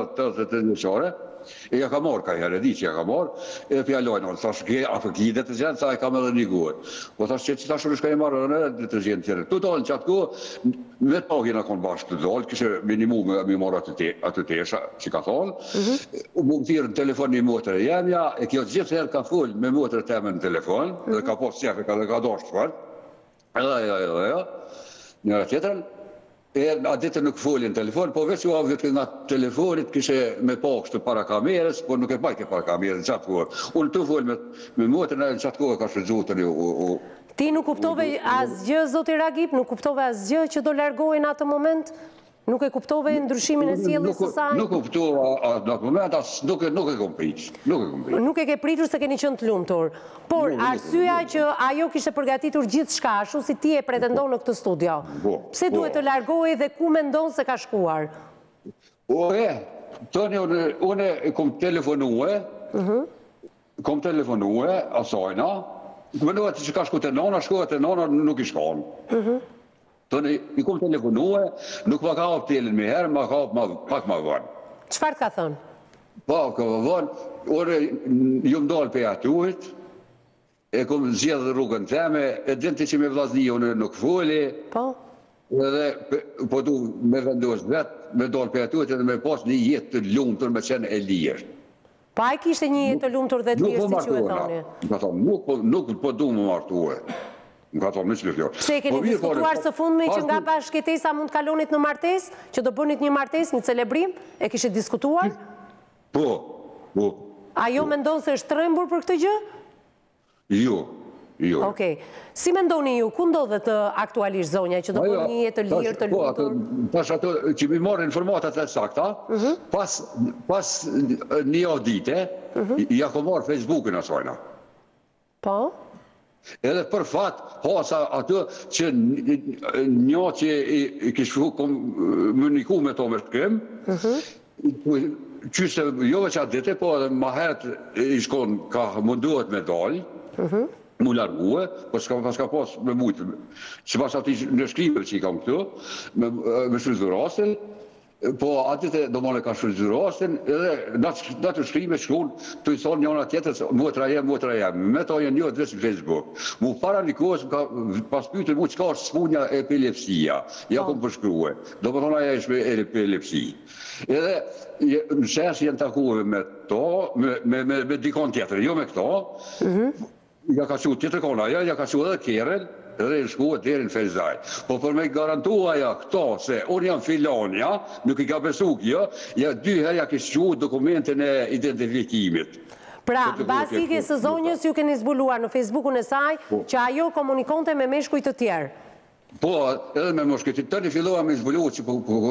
të qare, e ja ka marrë ka herë, di që ja ka marrë, e pjallojnë, në thash, a për ki detergjent, sa e kam edhe një gojë. Po thash që që thash unë shka e marrë në detergjent tjere. Tu dalën që atë ko, me të pagin a konë bashkë të dalë, kështë minimum me marrë atë tesha, që ka thonë, u më thirë në telefon një motër e jemja, e kjo gjithë herë ka full me motër e teme në telefon, dhe ka posë qefe, ka dhe ka doshtë fërë, edhe, edhe, edhe, edhe, njëra tjetërën, e a ditë nuk folin telefon, po veç u avë nga telefonit kishe me pakshtë para kamerës, po nuk e bajke para kamerës në qatë kohë. Unë të folin me motërën e në qatë kohë ka shëgjutën u... Ti nuk kuptove asgjë, zoti Ragip, nuk kuptove asgjë që do largohen atë moment? Nuk e kuptove ndryshimin e sjelljes së saj? Nuk kuptova në atë moment, nuk e kom pritur. Nuk e ke pritur se keni qenë të lumtur. Por arsyeja që ajo kishte përgatitur gjithçka, ashtu si ti e pretendon në këtë studio. Pse duhet të largohej dhe ku mendon se ka shkuar? O e, tani unë kom telefonue, kom telefonue asajna, mendohet që ka shku të nona, shkuat të nona nuk i shkon. Tëni, i kom telefonue, nuk ma ka hapë telin me herë, ma ka hapë pak ma vënë. Qëfar të ka thënë? Pa, ka vënë, ore, ju më dalë për atuit, e kom zjedhë rrugën teme, e dinti që me vlazni unë nuk foli, edhe po du me vendosë vetë, me dalë për atuit, edhe me pas një jetë të lumëtur me qenë e lirë. Pa e kishte një jetë të lumëtur dhe të lirë, si që e thoni? Nuk po du më martuhe. Më ka thonë, në që le fjorë. Se keni diskutuar së fundmi që nga bashkëtesa mund kalonit në martes, që do bënit një martes, një celebrim, e kishte diskutuar? Po, po. A jo mendon se është trembur për këtë gjë? Jo, jo. Okej. Si mendoni ju, ku ndodhet aktualisht zonja, që do bënë një jetë të lirë, të lutur? Tash ato që mi marrë informatat e sakta, pas një audite, ja ko marrë Facebookin asajna. Po? Edhe për fat, hasa atë që një që i kishë komuniku me to me shkem, qyse jo veç atë dite, po edhe ma herët i shkon ka munduhet me dalë, mu largue, po s'ka pas ka pas me mujtë, që pas ati në shkrive që i kam këtu, me shryzu rastin, po atite do mëne ka shryzu rastin, edhe në të shkrive shkun, të i thonë njëna tjetër, muetra jem, muetra jem, me ta jenë një dhe në Facebook. Mu para një kohës, pas pyte mu qka është smunja e epilepsia, ja kom përshkruhe, do më thonë aja ishme epilepsi. Edhe në shesh jenë takuve me to, me dikon tjetër, jo me këto, ja ka që tjetër kona, ja ka që edhe keren, edhe në shkuat deri në Ferzaj. Po për me garantua ja këto, se unë jam filonja, nuk i ka besu kjo, ja dy herë ja kishë që dokumentin e identifikimit. Pra, basi ke së zonjës ju keni zbuluar në Facebookun e saj që ajo komunikonte me meshkuj të tjerë. Po, edhe me moshkët të tërë, filloha me zbulu që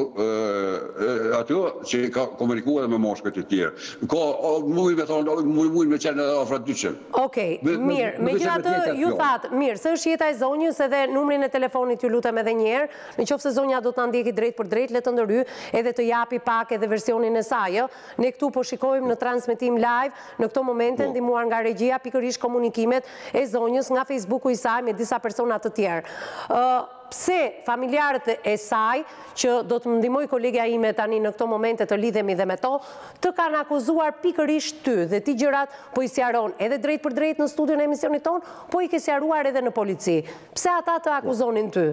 ato që ka komunikuar me moshkët të tjerë. Ka, mujë me thonë, mujë me qenë afra dyqen. Okej, mirë, me gjitha të ju thatë, mirë, së është jeta e zonjës edhe numrin e telefonit ju lutem edhe njerë, në qofë se zonja do të ndjeki drejt për drejt, le të ndërry edhe të japi pak edhe versionin e sajë. Ne këtu po shikojmë në transmitim live, në këto momente, ndihmuar nga regjia, pikërisht komunikimet e zonjës nga Facebooku i saj me disa persona të tjerë. Pse familjarët e saj, që do të më ndihmoj kolegja ime tani në këto momente të lidhemi dhe me to, të kanë akuzuar pikërisht ty dhe ti gjërat po i sjaron edhe drejt për drejt në studion e emisionit ton, po i ke sjaruar edhe në polici. Pse ata të akuzonin ty?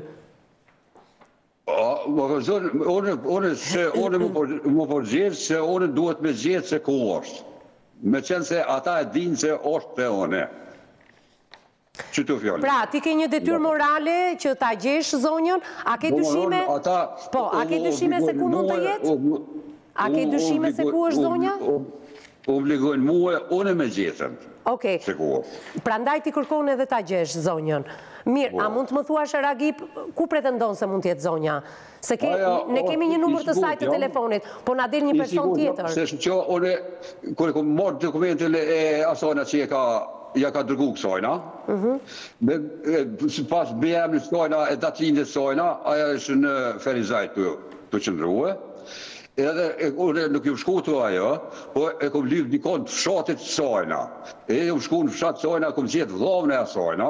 Unë se unë më përgjetë se unë duhet me gjetë se ku është. Me qenë se ata e dinë se është të une. Pra, ti ke një detyrë morale që ta gjesh zonjën, a ke dyshime? Po, a ke dyshime se ku mund të jetë? A ke dyshime se ku është zonja? Obligojnë muë, unë me gjetën. Okej, pra ndaj ti kërkon edhe ta gjesh zonjën. Mirë, a mund të më thuash Ragip, ku pretendon se mund të jetë zonja? Se ne kemi një numër të saj të telefonit, po na del një person tjetër. Se që unë, kërë kom morë dokumentin e asona që e ka ja ka dërgu kësojna, pas B M në sojna e datinit sojna, aja është në Ferizaj të qëndruhe, edhe unë nuk ju shku të ajo, po e kom lypë dikon të fshatit sojna, e ju shku në fshat sojna, kom gjithë vlovën e asojna,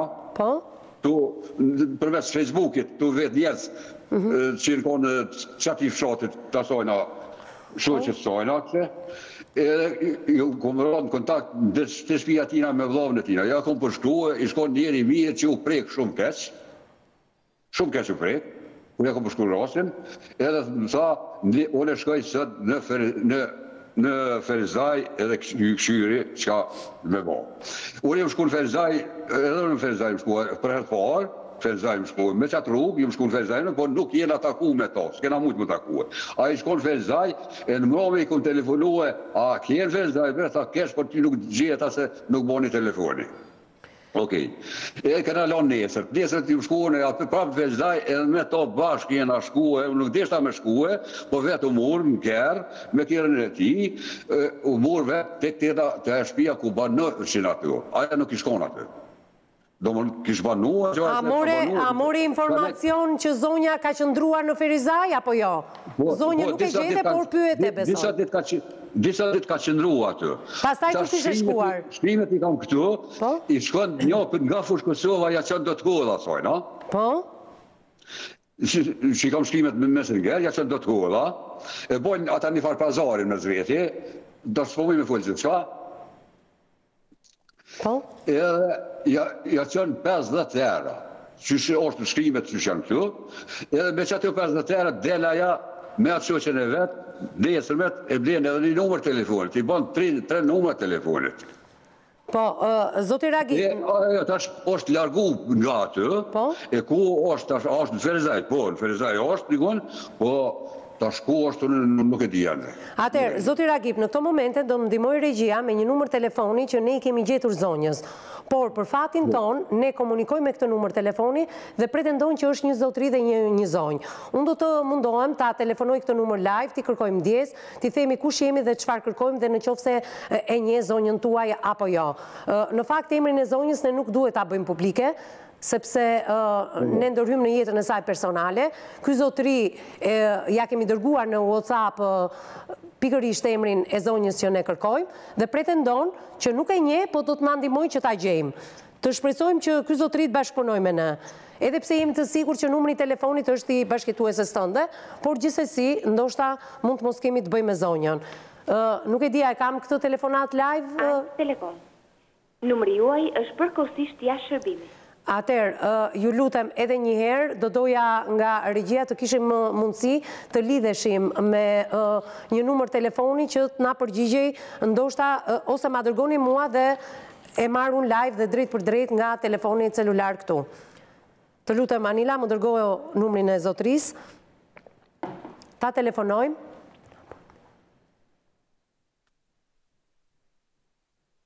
përmes Facebookit, të vetë njerës që në konë qati fshatit të asojna, shoqët sojna, edhe ju kom rrën në kontakt të shpia tina me vlovën e tina. Ja kom përshkruhe, i shkon njeri mirë që u prek shumë keq, shumë keq u prek, unë ja kom përshkru rasin, edhe më tha, unë e shkoj sët në Ferizaj edhe këshyri qka me bo. Unë e më shku në Ferizaj, edhe në Ferizaj më shku për herë parë, Ferizaj më shku, me qatë rrugë, ju më shku në Ferizaj, po nuk jena taku me to, s'kena mujtë më taku. A i shku në Ferizaj, e në mrome i kom telefonue, a kjenë Ferizaj, bërë, tha kesh, por ti nuk gjeta se nuk boni telefoni. Okej. E këna lanë nesër, nesër ti më shku në prapë Ferizaj, edhe me to bashkë jena shku, nuk deshta me shku, po vetë u murë në kërë, me kërën e ti, u murë vetë të shpia ku banë që në aty, aja nuk i shkon aty. Do më kishë banua... A mori informacion që zonja ka qëndruar në Ferizaj, apo jo? Zonja nuk e gjete, por pyet e besoj. Disa dit ka qëndrua aty. Pastaj kur t'ishe shkuar? Shkrimet i kam këtu, i shkon njopën nga Fushkosova, ja qënë do të kohë, asoj, no? Po? Që i kam shkrimet me Messenger, ja qënë do të kohë, e bojnë ata një farë pazarin me zveti, do të shpomi me fullë gjithë, qka? Po? Edhe ja qënë pesëdhjetë era, që është në shkrimet që janë këtu, edhe me që atë pesëdhjetë era, dela ja me atë shoqen e vetë, nesërmet e blenë edhe një numër telefonit, i banë tre numër telefonit. Po, zoti Ragi... Tash është largu nga atë, e ku është, është në Ferizaj, po, në Ferizaj është, nikon, po... ta shku është nuk e di janë. Atër, zoti Ragip, në këto momente do më ndihmoj regjia me një numër telefoni që ne i kemi gjetur zonjës. Por, për fatin ton, ne komunikoj me këtë numër telefoni dhe pretendojnë që është një zotri dhe një zonjë. Unë do të mundohem ta telefonoj këtë numër live, ti kërkojmë ndjes, ti themi kush jemi dhe çfarë kërkojmë dhe në qoftë se e njeh zonjën tuaj apo jo. Në fakt, emrin e zonjës ne nuk duhet ta bëjmë publike, sepse ne ndërhymë në jetën e saj personale. Ky zotri ja kemi dërguar në WhatsApp pikërisht emrin e zonjës që ne kërkojmë dhe pretendon që nuk e njeh, po do të na ndihmojë që ta gjejmë. Të shpresojmë që ky zotri të bashkëpunojë me ne. Edhe pse jemi të sigurt që numri i telefonit është i bashkëtueses tënde, por gjithsesi ndoshta mund të mos kemi të bëjmë me zonjën. Nuk e di, a kam këtë telefonat live? Telefon. Numri juaj është përkohësisht jashtë shërbimit. Atër, ju lutem edhe një herë, do doja nga regjia të kishim mundësi të lidheshim me një numër telefoni që të na përgjigjej, ndoshta ose ma dërgoni mua dhe e marrun live dhe drejt për drejt nga telefoni celular këtu. Të lutem, Anila, më dërgojo numrin e zotris. Ta telefonojmë.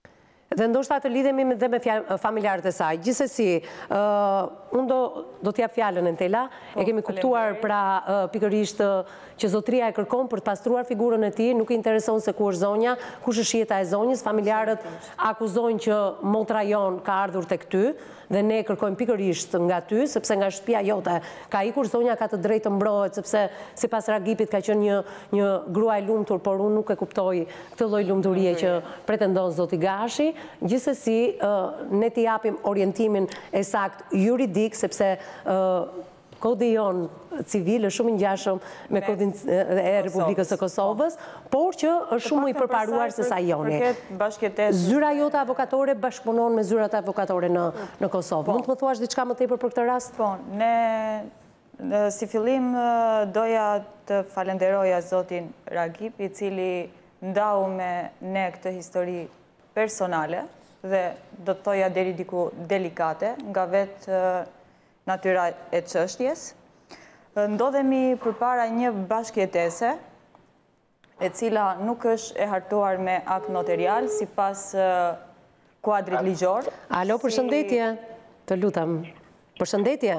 Dhe ndoshta të lidhemi dhe me familjarët e saj. Gjithsesi, unë do do t'jap fjalën e Entela, e kemi kuptuar pra pikërisht që zotria e kërkon për të pastruar figurën e tij, nuk i intereson se ku është zonja, kush është jeta e zonjës, familjarët akuzojnë që motra jon ka ardhur tek ty dhe ne kërkojmë pikërisht nga ty, sepse nga shtëpia jote ka ikur zonja ka të drejtë të mbrohet, sepse sipas Ragipit ka qenë një një gruaj lumtur, por unë nuk e kuptoj këtë lloj lumturie që pretendon zoti Gashi. Gjithsesi, ne t'i japim orientimin e saktë juridik, sepse kodi jon civil është shumë i ngjashëm me kodin e Republikës së Kosovës, por që është shumë i përparuar se sa joni. Zyra jote avokatore bashkëpunon me zyrat avokatore në në Kosovë. Mund të më thuash diçka më tepër për këtë rast? Po, ne si fillim doja të falenderoja zotin Ragip, i cili ndau me ne këtë histori personale dhe do të thoja deri diku delikate nga vetë natyra e çështjes. Ndodhemi përpara një bashkëjetese e cila nuk është e hartuar me akt notarial sipas kuadrit ligjor. Alo, përshëndetje. Të lutem. Përshëndetje.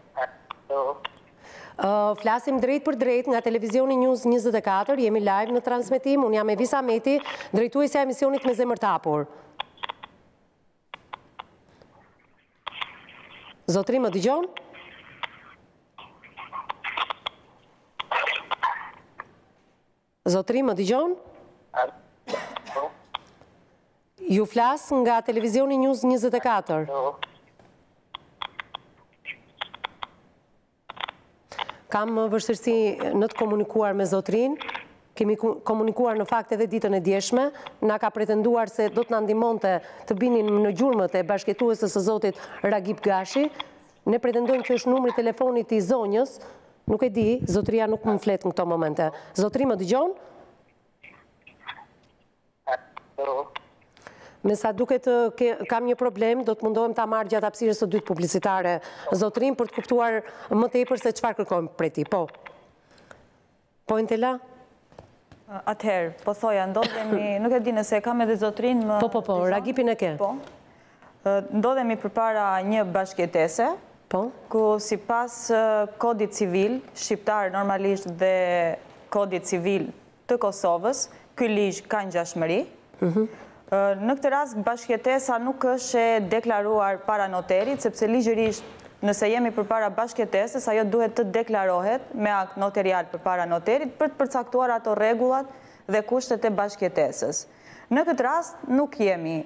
Flasim drejt për drejt nga televizioni News njëzet e katër, jemi live në transmetim, unë jam Evisa Meti, drejtuesja e emisionit Me Zemër të Hapur. Zotri, më dëgjon? Zotri, më dëgjon? Ju flas nga televizioni News njëzet e katër. Kam vështirësi në të komunikuar me zotrin. Kemi komunikuar në fakt edhe ditën e djeshme, na ka pretenduar se do të na ndihmonte të binin në gjurmët e bashkëtuesës së zotit Ragip Gashi. Ne pretendojmë që është numri i telefonit i zonjës, nuk e di, zotria nuk më flet në këto momente. Zotri, më dëgjon? Me sa duket kam një problem, do të mundohem ta marr gjatë hapësirës së dytë publicitare zotrin për të kuptuar më tepër se çfarë kërkojmë prej tij. Po. Po Entela? Atëherë, po thoja, ndodhemi, nuk e di nëse kam edhe zotrin më... Po, po, po, Ragipin e ke. Po. Ndodhemi përpara një bashkëjetese, po, ku sipas kodit civil shqiptar normalisht dhe kodit civil të Kosovës, ky ligj ka ngjashmëri. Në këtë rast bashkëjetesa nuk është e deklaruar para noterit, sepse ligjërisht nëse jemi përpara bashkëjetesës, ajo duhet të deklarohet me akt notarial përpara noterit për të përcaktuar ato rregullat dhe kushtet e bashkëjetesës. Në këtë rast nuk jemi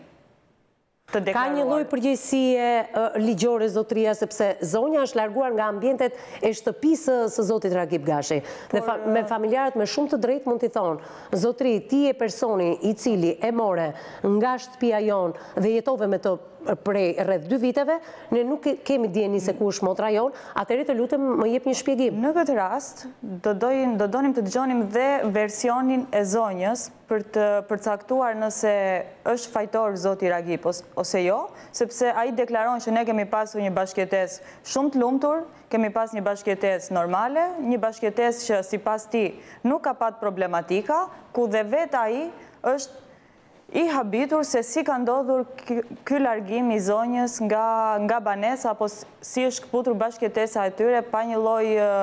të deklaruar. Ka një lloj përgjegjësie ligjore zotria, sepse zonja është larguar nga ambientet e shtëpisë së zotit Ragip Gashi. Dhe me familjarët me shumë të drejtë mund t'i thonë, zotri, ti je personi i cili e more nga shtëpia jonë dhe jetove me të prej rreth dy viteve, ne nuk kemi dieni se ku është motra jonë, atëherë të lutem më jep një shpjegim. Në këtë rast, do dojim, do donim të dëgjonim dhe versionin e zonjës për të përcaktuar nëse është fajtor zoti Ragip ose jo, sepse ai deklaron që ne kemi pasur një bashkëjetesë shumë të lumtur, kemi pas një bashkëjetesë normale, një bashkëjetesë që sipas tij nuk ka pat problematika, ku dhe vetë ai është i habitur se si ka ndodhur ky largim i zonjës nga nga banesa apo si është kputur bashkëjetesa e tyre pa një lloj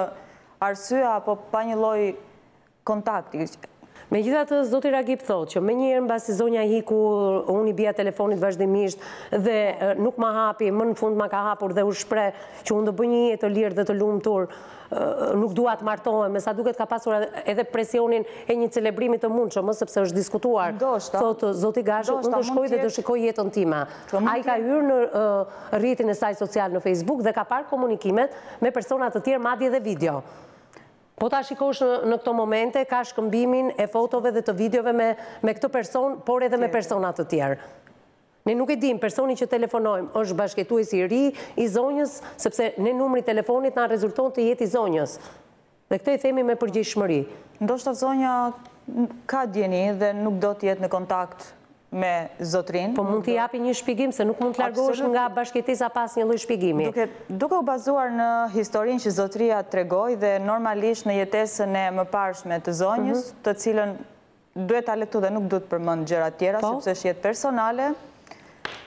arsye apo pa një lloj kontakti. Megjithatë, zoti Ragip thotë që menjëherë mbasi zonja hiku, unë i bia telefonit vazhdimisht dhe nuk ma hapi, më në fund ma ka hapur dhe u shpreh që unë do bëj një jetë të lirë dhe të lumtur, nuk dua të martohem, me sa duket ka pasur edhe presionin e një celebrimi të mundshëm, sepse është diskutuar. Thotë zoti Gashi, unë do shkoj dhe do shikoj jetën time. Ai ka hyrë në rrjetin e saj social në Facebook dhe ka parë komunikimet me persona të tjerë, madje edhe video. Po ta shikosh në këto momente, ka shkëmbimin e fotove dhe të videove me këtë person, por edhe me personat të tjerë. Ne nuk e dim, personi që telefonojmë është bashkëtuesi i ri i zonjës, sepse ne numri telefonit na rezulton të jetë i zonjës. Dhe këtë e themi me përgjegjësi. Ndoshta zonja ka dieni dhe nuk do të jetë në kontakt me zotrin. Po mund t'i japi një shpjegim, se nuk mund të largohesh nga bashkëjetesa pas një lloj shpjegimi. Duke u bazuar në historinë që zotria tregoi dhe normalisht në jetesën e mëparshme të zonjës, të cilën duhet ta letu dhe nuk duhet përmend gjëra të tjera, sepse është jetë personale,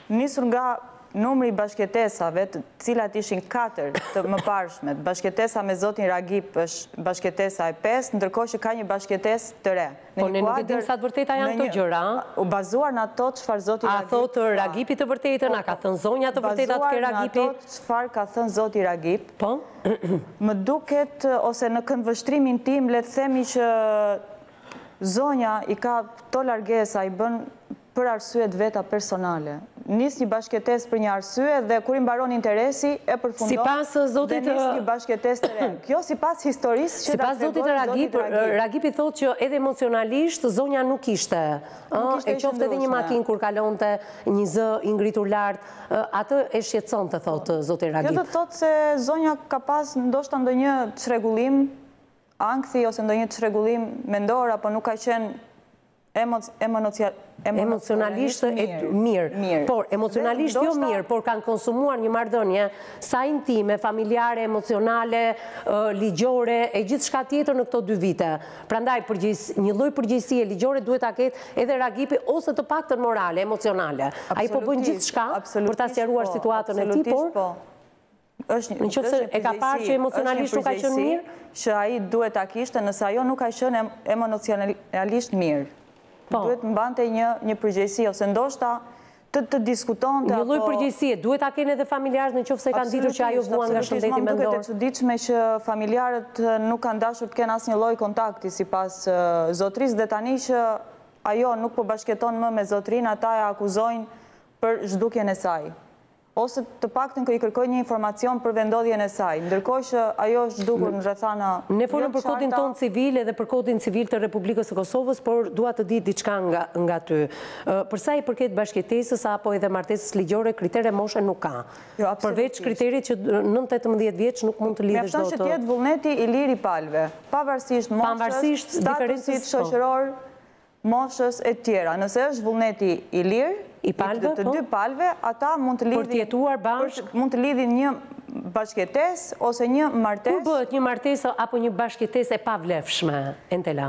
nisur nga numri bashkëtesave, të cilat ishin katër të mëparshmet. Bashkëtesa me zotin Ragip është bashkëtesa e pesë, ndërkohë që ka një bashkëtesë të re. Po ne nuk e dim sa të vërteta janë këto gjëra. U bazuar në ato çfarë zoti Ragip. A thotë Ragipi të vërtetën, a ka thënë zonja të vërtetat ke Ragipi? Bazuar në ato çfarë ka thënë zoti Ragip. Po. Më duket ose në këndvështrimin tim le të themi që zonja i ka to largesa i bën për arsyet veta personale. Nis një bashkëtesë për një arsye dhe kur i mbaron interesi e përfundon sipas zotit dhe nis një bashkëtesë të re. Kjo sipas historisë që sipas zotit Ragip, Ragipi thotë që edhe emocionalisht zonja nuk ishte. E qofte edhe një makinë kur kalonte një zë i ngritur lart, atë e shqetësonte thotë zoti Ragip. Kjo do të thotë se zonja ka pas ndoshta ndonjë çrregullim ankthi ose ndonjë çrregullim mendor apo nuk ka qenë emocionalisht e mirë. Por, emocionalisht jo mirë, por kanë konsumuar një marrëdhënie sa intime, familjare, emocionale, ligjore, e gjithë shka tjetër në këto dy vite. Prandaj, një lloj përgjegjësie ligjore duhet ta ketë edhe Ragipi, ose të paktën morale, emocionale. Ai po bën gjithë shka për ta sqaruar situatën e tij, por në qoftë se e ka parë që emocionalisht nuk ka qenë mirë, që ai duhet ta kishte nëse ajo nuk ka qenë emocionalisht mirë. Duhet mbante një përgjegjësi, ose ndoshta të diskutonte. Një lloj përgjegjësie, duhet ta kenë edhe familjarët në qoftë se kanë ditur që ajo vua nga shëndeti mendor. Duket e çuditshme që familjarët nuk kanë dashur të kenë asnjë lloj kontakti sipas zotrisë dhe tani që ajo nuk po bashkëton më me zotrinë, ata e akuzojnë për zhdukjen e saj. Ose të paktën i kërkojnë një informacion për vendodhjen e saj, ndërkohë që ajo është zhdukur në rrethana. Ne folëm për kodin tonë civil edhe për kodin civil të Republikës së Kosovës, por dua të di diçka nga ty. Për sa i përket bashkëtesës apo edhe martesës ligjore, kritere moshe nuk ka. Përveç kriterit që nën tetëmbëdhjetë vjeç nuk mund të lidhesh dot. Mjafton që të jetë vullneti i lirë i palëve, pavarësisht moshës, statusit shoqëror, moshës e tjera. Nëse është vullneti i lirë, i palve, të dy palve, ata mund të lidhin për tjetuar bashk, mund të lidhin një bashkëtesë ose një martesë. Kur bëhet një martesë apo një bashkëtesë e pavlefshme, Entela?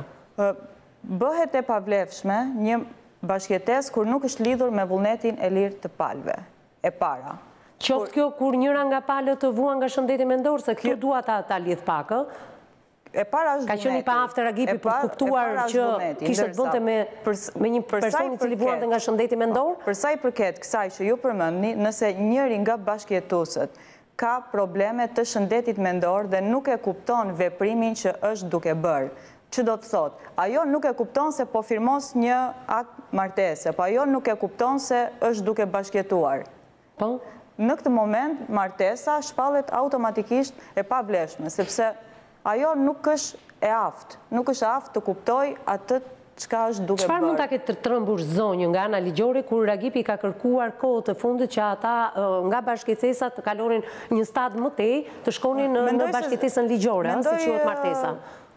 Bëhet e pavlefshme një bashkëtesë kur nuk është lidhur me vullnetin e lirë të palve, e para. Qoftë kjo kur njëra nga palët të vuan nga shëndeti mendor, se kjo dua ta lidh pak, e para është ka qenë i pa aftë Ragipi për të kuptuar që kishte të bënte me një person i cili vuante nga shëndeti mendor? Për sa i përket kësaj që ju përmendni, nëse njëri nga bashkëjetuesët ka probleme të shëndetit mendor dhe nuk e kupton veprimin që është duke bërë, që do të thotë, ajo nuk e kupton se po firmos një akt martese, po ajo nuk e kupton se është duke bashkëjetuar. Po? Në këtë moment, martesa shpallet automatikisht e pavlefshme, sepse ajo nuk është e aftë, nuk është aftë të kuptoj atë çka është duke bërë. Çfarë mund ta ketë të trembur zonjë nga ana ligjore kur Ragipi ka kërkuar kohë të fundit që ata nga bashkëtesat të kalonin një stad më tej, të shkonin në bashkëtesën ligjore, si quhet martesa?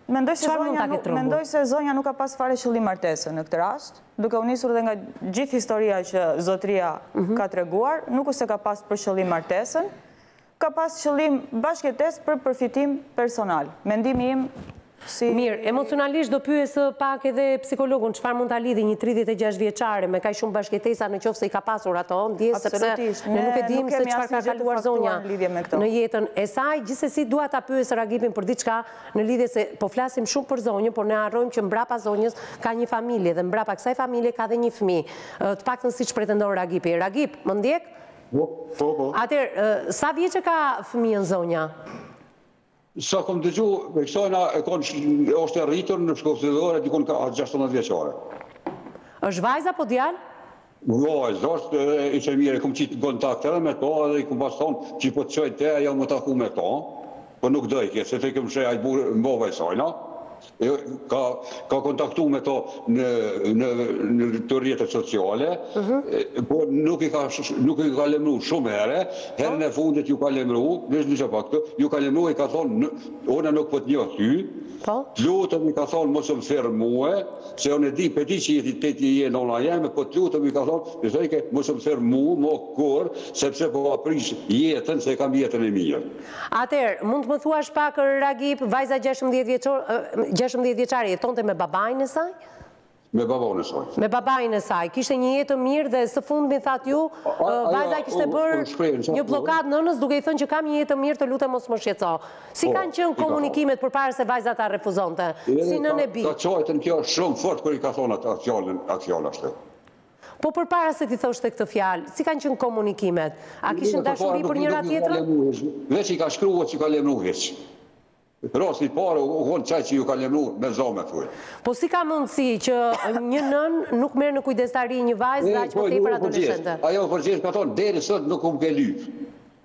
Mendoj se zonja nuk ka pas fare qëllim martese në këtë rast, duke u nisur dhe nga gjithë historia që zotria ka treguar, nuk ose ka pas për qëllim martesën, ka pas qëllim bashkëtesë për përfitim personal. Mendimi im si... Mirë, emocionalisht do pyes pak edhe psikologun, çfarë mund ta lidhi një tridhjetë e gjashtë vjeçare me kaq shumë bashkëtesa në qoftë se i ka pasur ato, ndjes sepse ne nuk e dimë se çfarë ka kaluar zonja në jetën e saj. Gjithsesi dua ta pyes Ragipin për diçka në lidhje se po flasim shumë për zonjën, por ne harrojmë që mbrapa zonjës ka një familje dhe mbrapa kësaj familje ka dhe një fëmijë. Të paktën siç pretendon Ragipi. Ragip, më ndjek? Po, po. Atëherë, sa vjeç ka fëmijën zonja? Sa kom dëgju, me kësajna është e rritur në shkollësore, dikon ka gjashtëdhjetë vjeçare. Është vajza po djalë? Vajza, është i që mire, kom qitë kontakt edhe me to, edhe i kom pas thonë që i po të qojtë te, ja më taku me to, po nuk dojke, se te kem shë ajtë burë më bova i sajna. Ka kontaktu me to në të rjetët sociale, por nuk i ka lemru shumë herë, herën e fundit ju ka lemru, nështë një që pak të, ju ka lemru i ka thonë, ona nuk po të një ty, të lutëm i ka thonë mos më thërë muë, se unë e di, për ti që jeti të ti jenë ona jeme, po të lutëm i ka thonë, në thëjke mos më thërë muë, mo kur, sepse po aprish jetën, se kam jetën e mirë. Atëherë, mund të më thuash pak Ragip, vajza gjashtëdhjetë vjeçare jetonte me babajnë e saj? Me babaun e saj. Me babain e saj. Kishte një jetë mirë dhe së fundmi thatë ju, vajza kishte bërë një blokad nënës duke i thënë që kam një jetë mirë, të lutem mos më shqetëso. Si kanë qenë komunikimet përpara se vajza ta refuzonte? Si nën e bi? Ta qajtën kjo shumë fort kër i ka thonë atë fjallë ashtë. Po përpara se ti thoshte këtë fjalë, si kanë qenë komunikimet? A kishin dashuri për njëra tjetrën? Veç i ka shkruat që ka lemnu veç. Rasti parë, u konë qaj që ju ka lemnu me zome, thuj. Po si ka mundësi që një nën nuk merë në kujdestari një vajzë dhe aqë më tepër adoleshente? Ajo përgjesh ka thonë, deri sot nuk um ke lypë.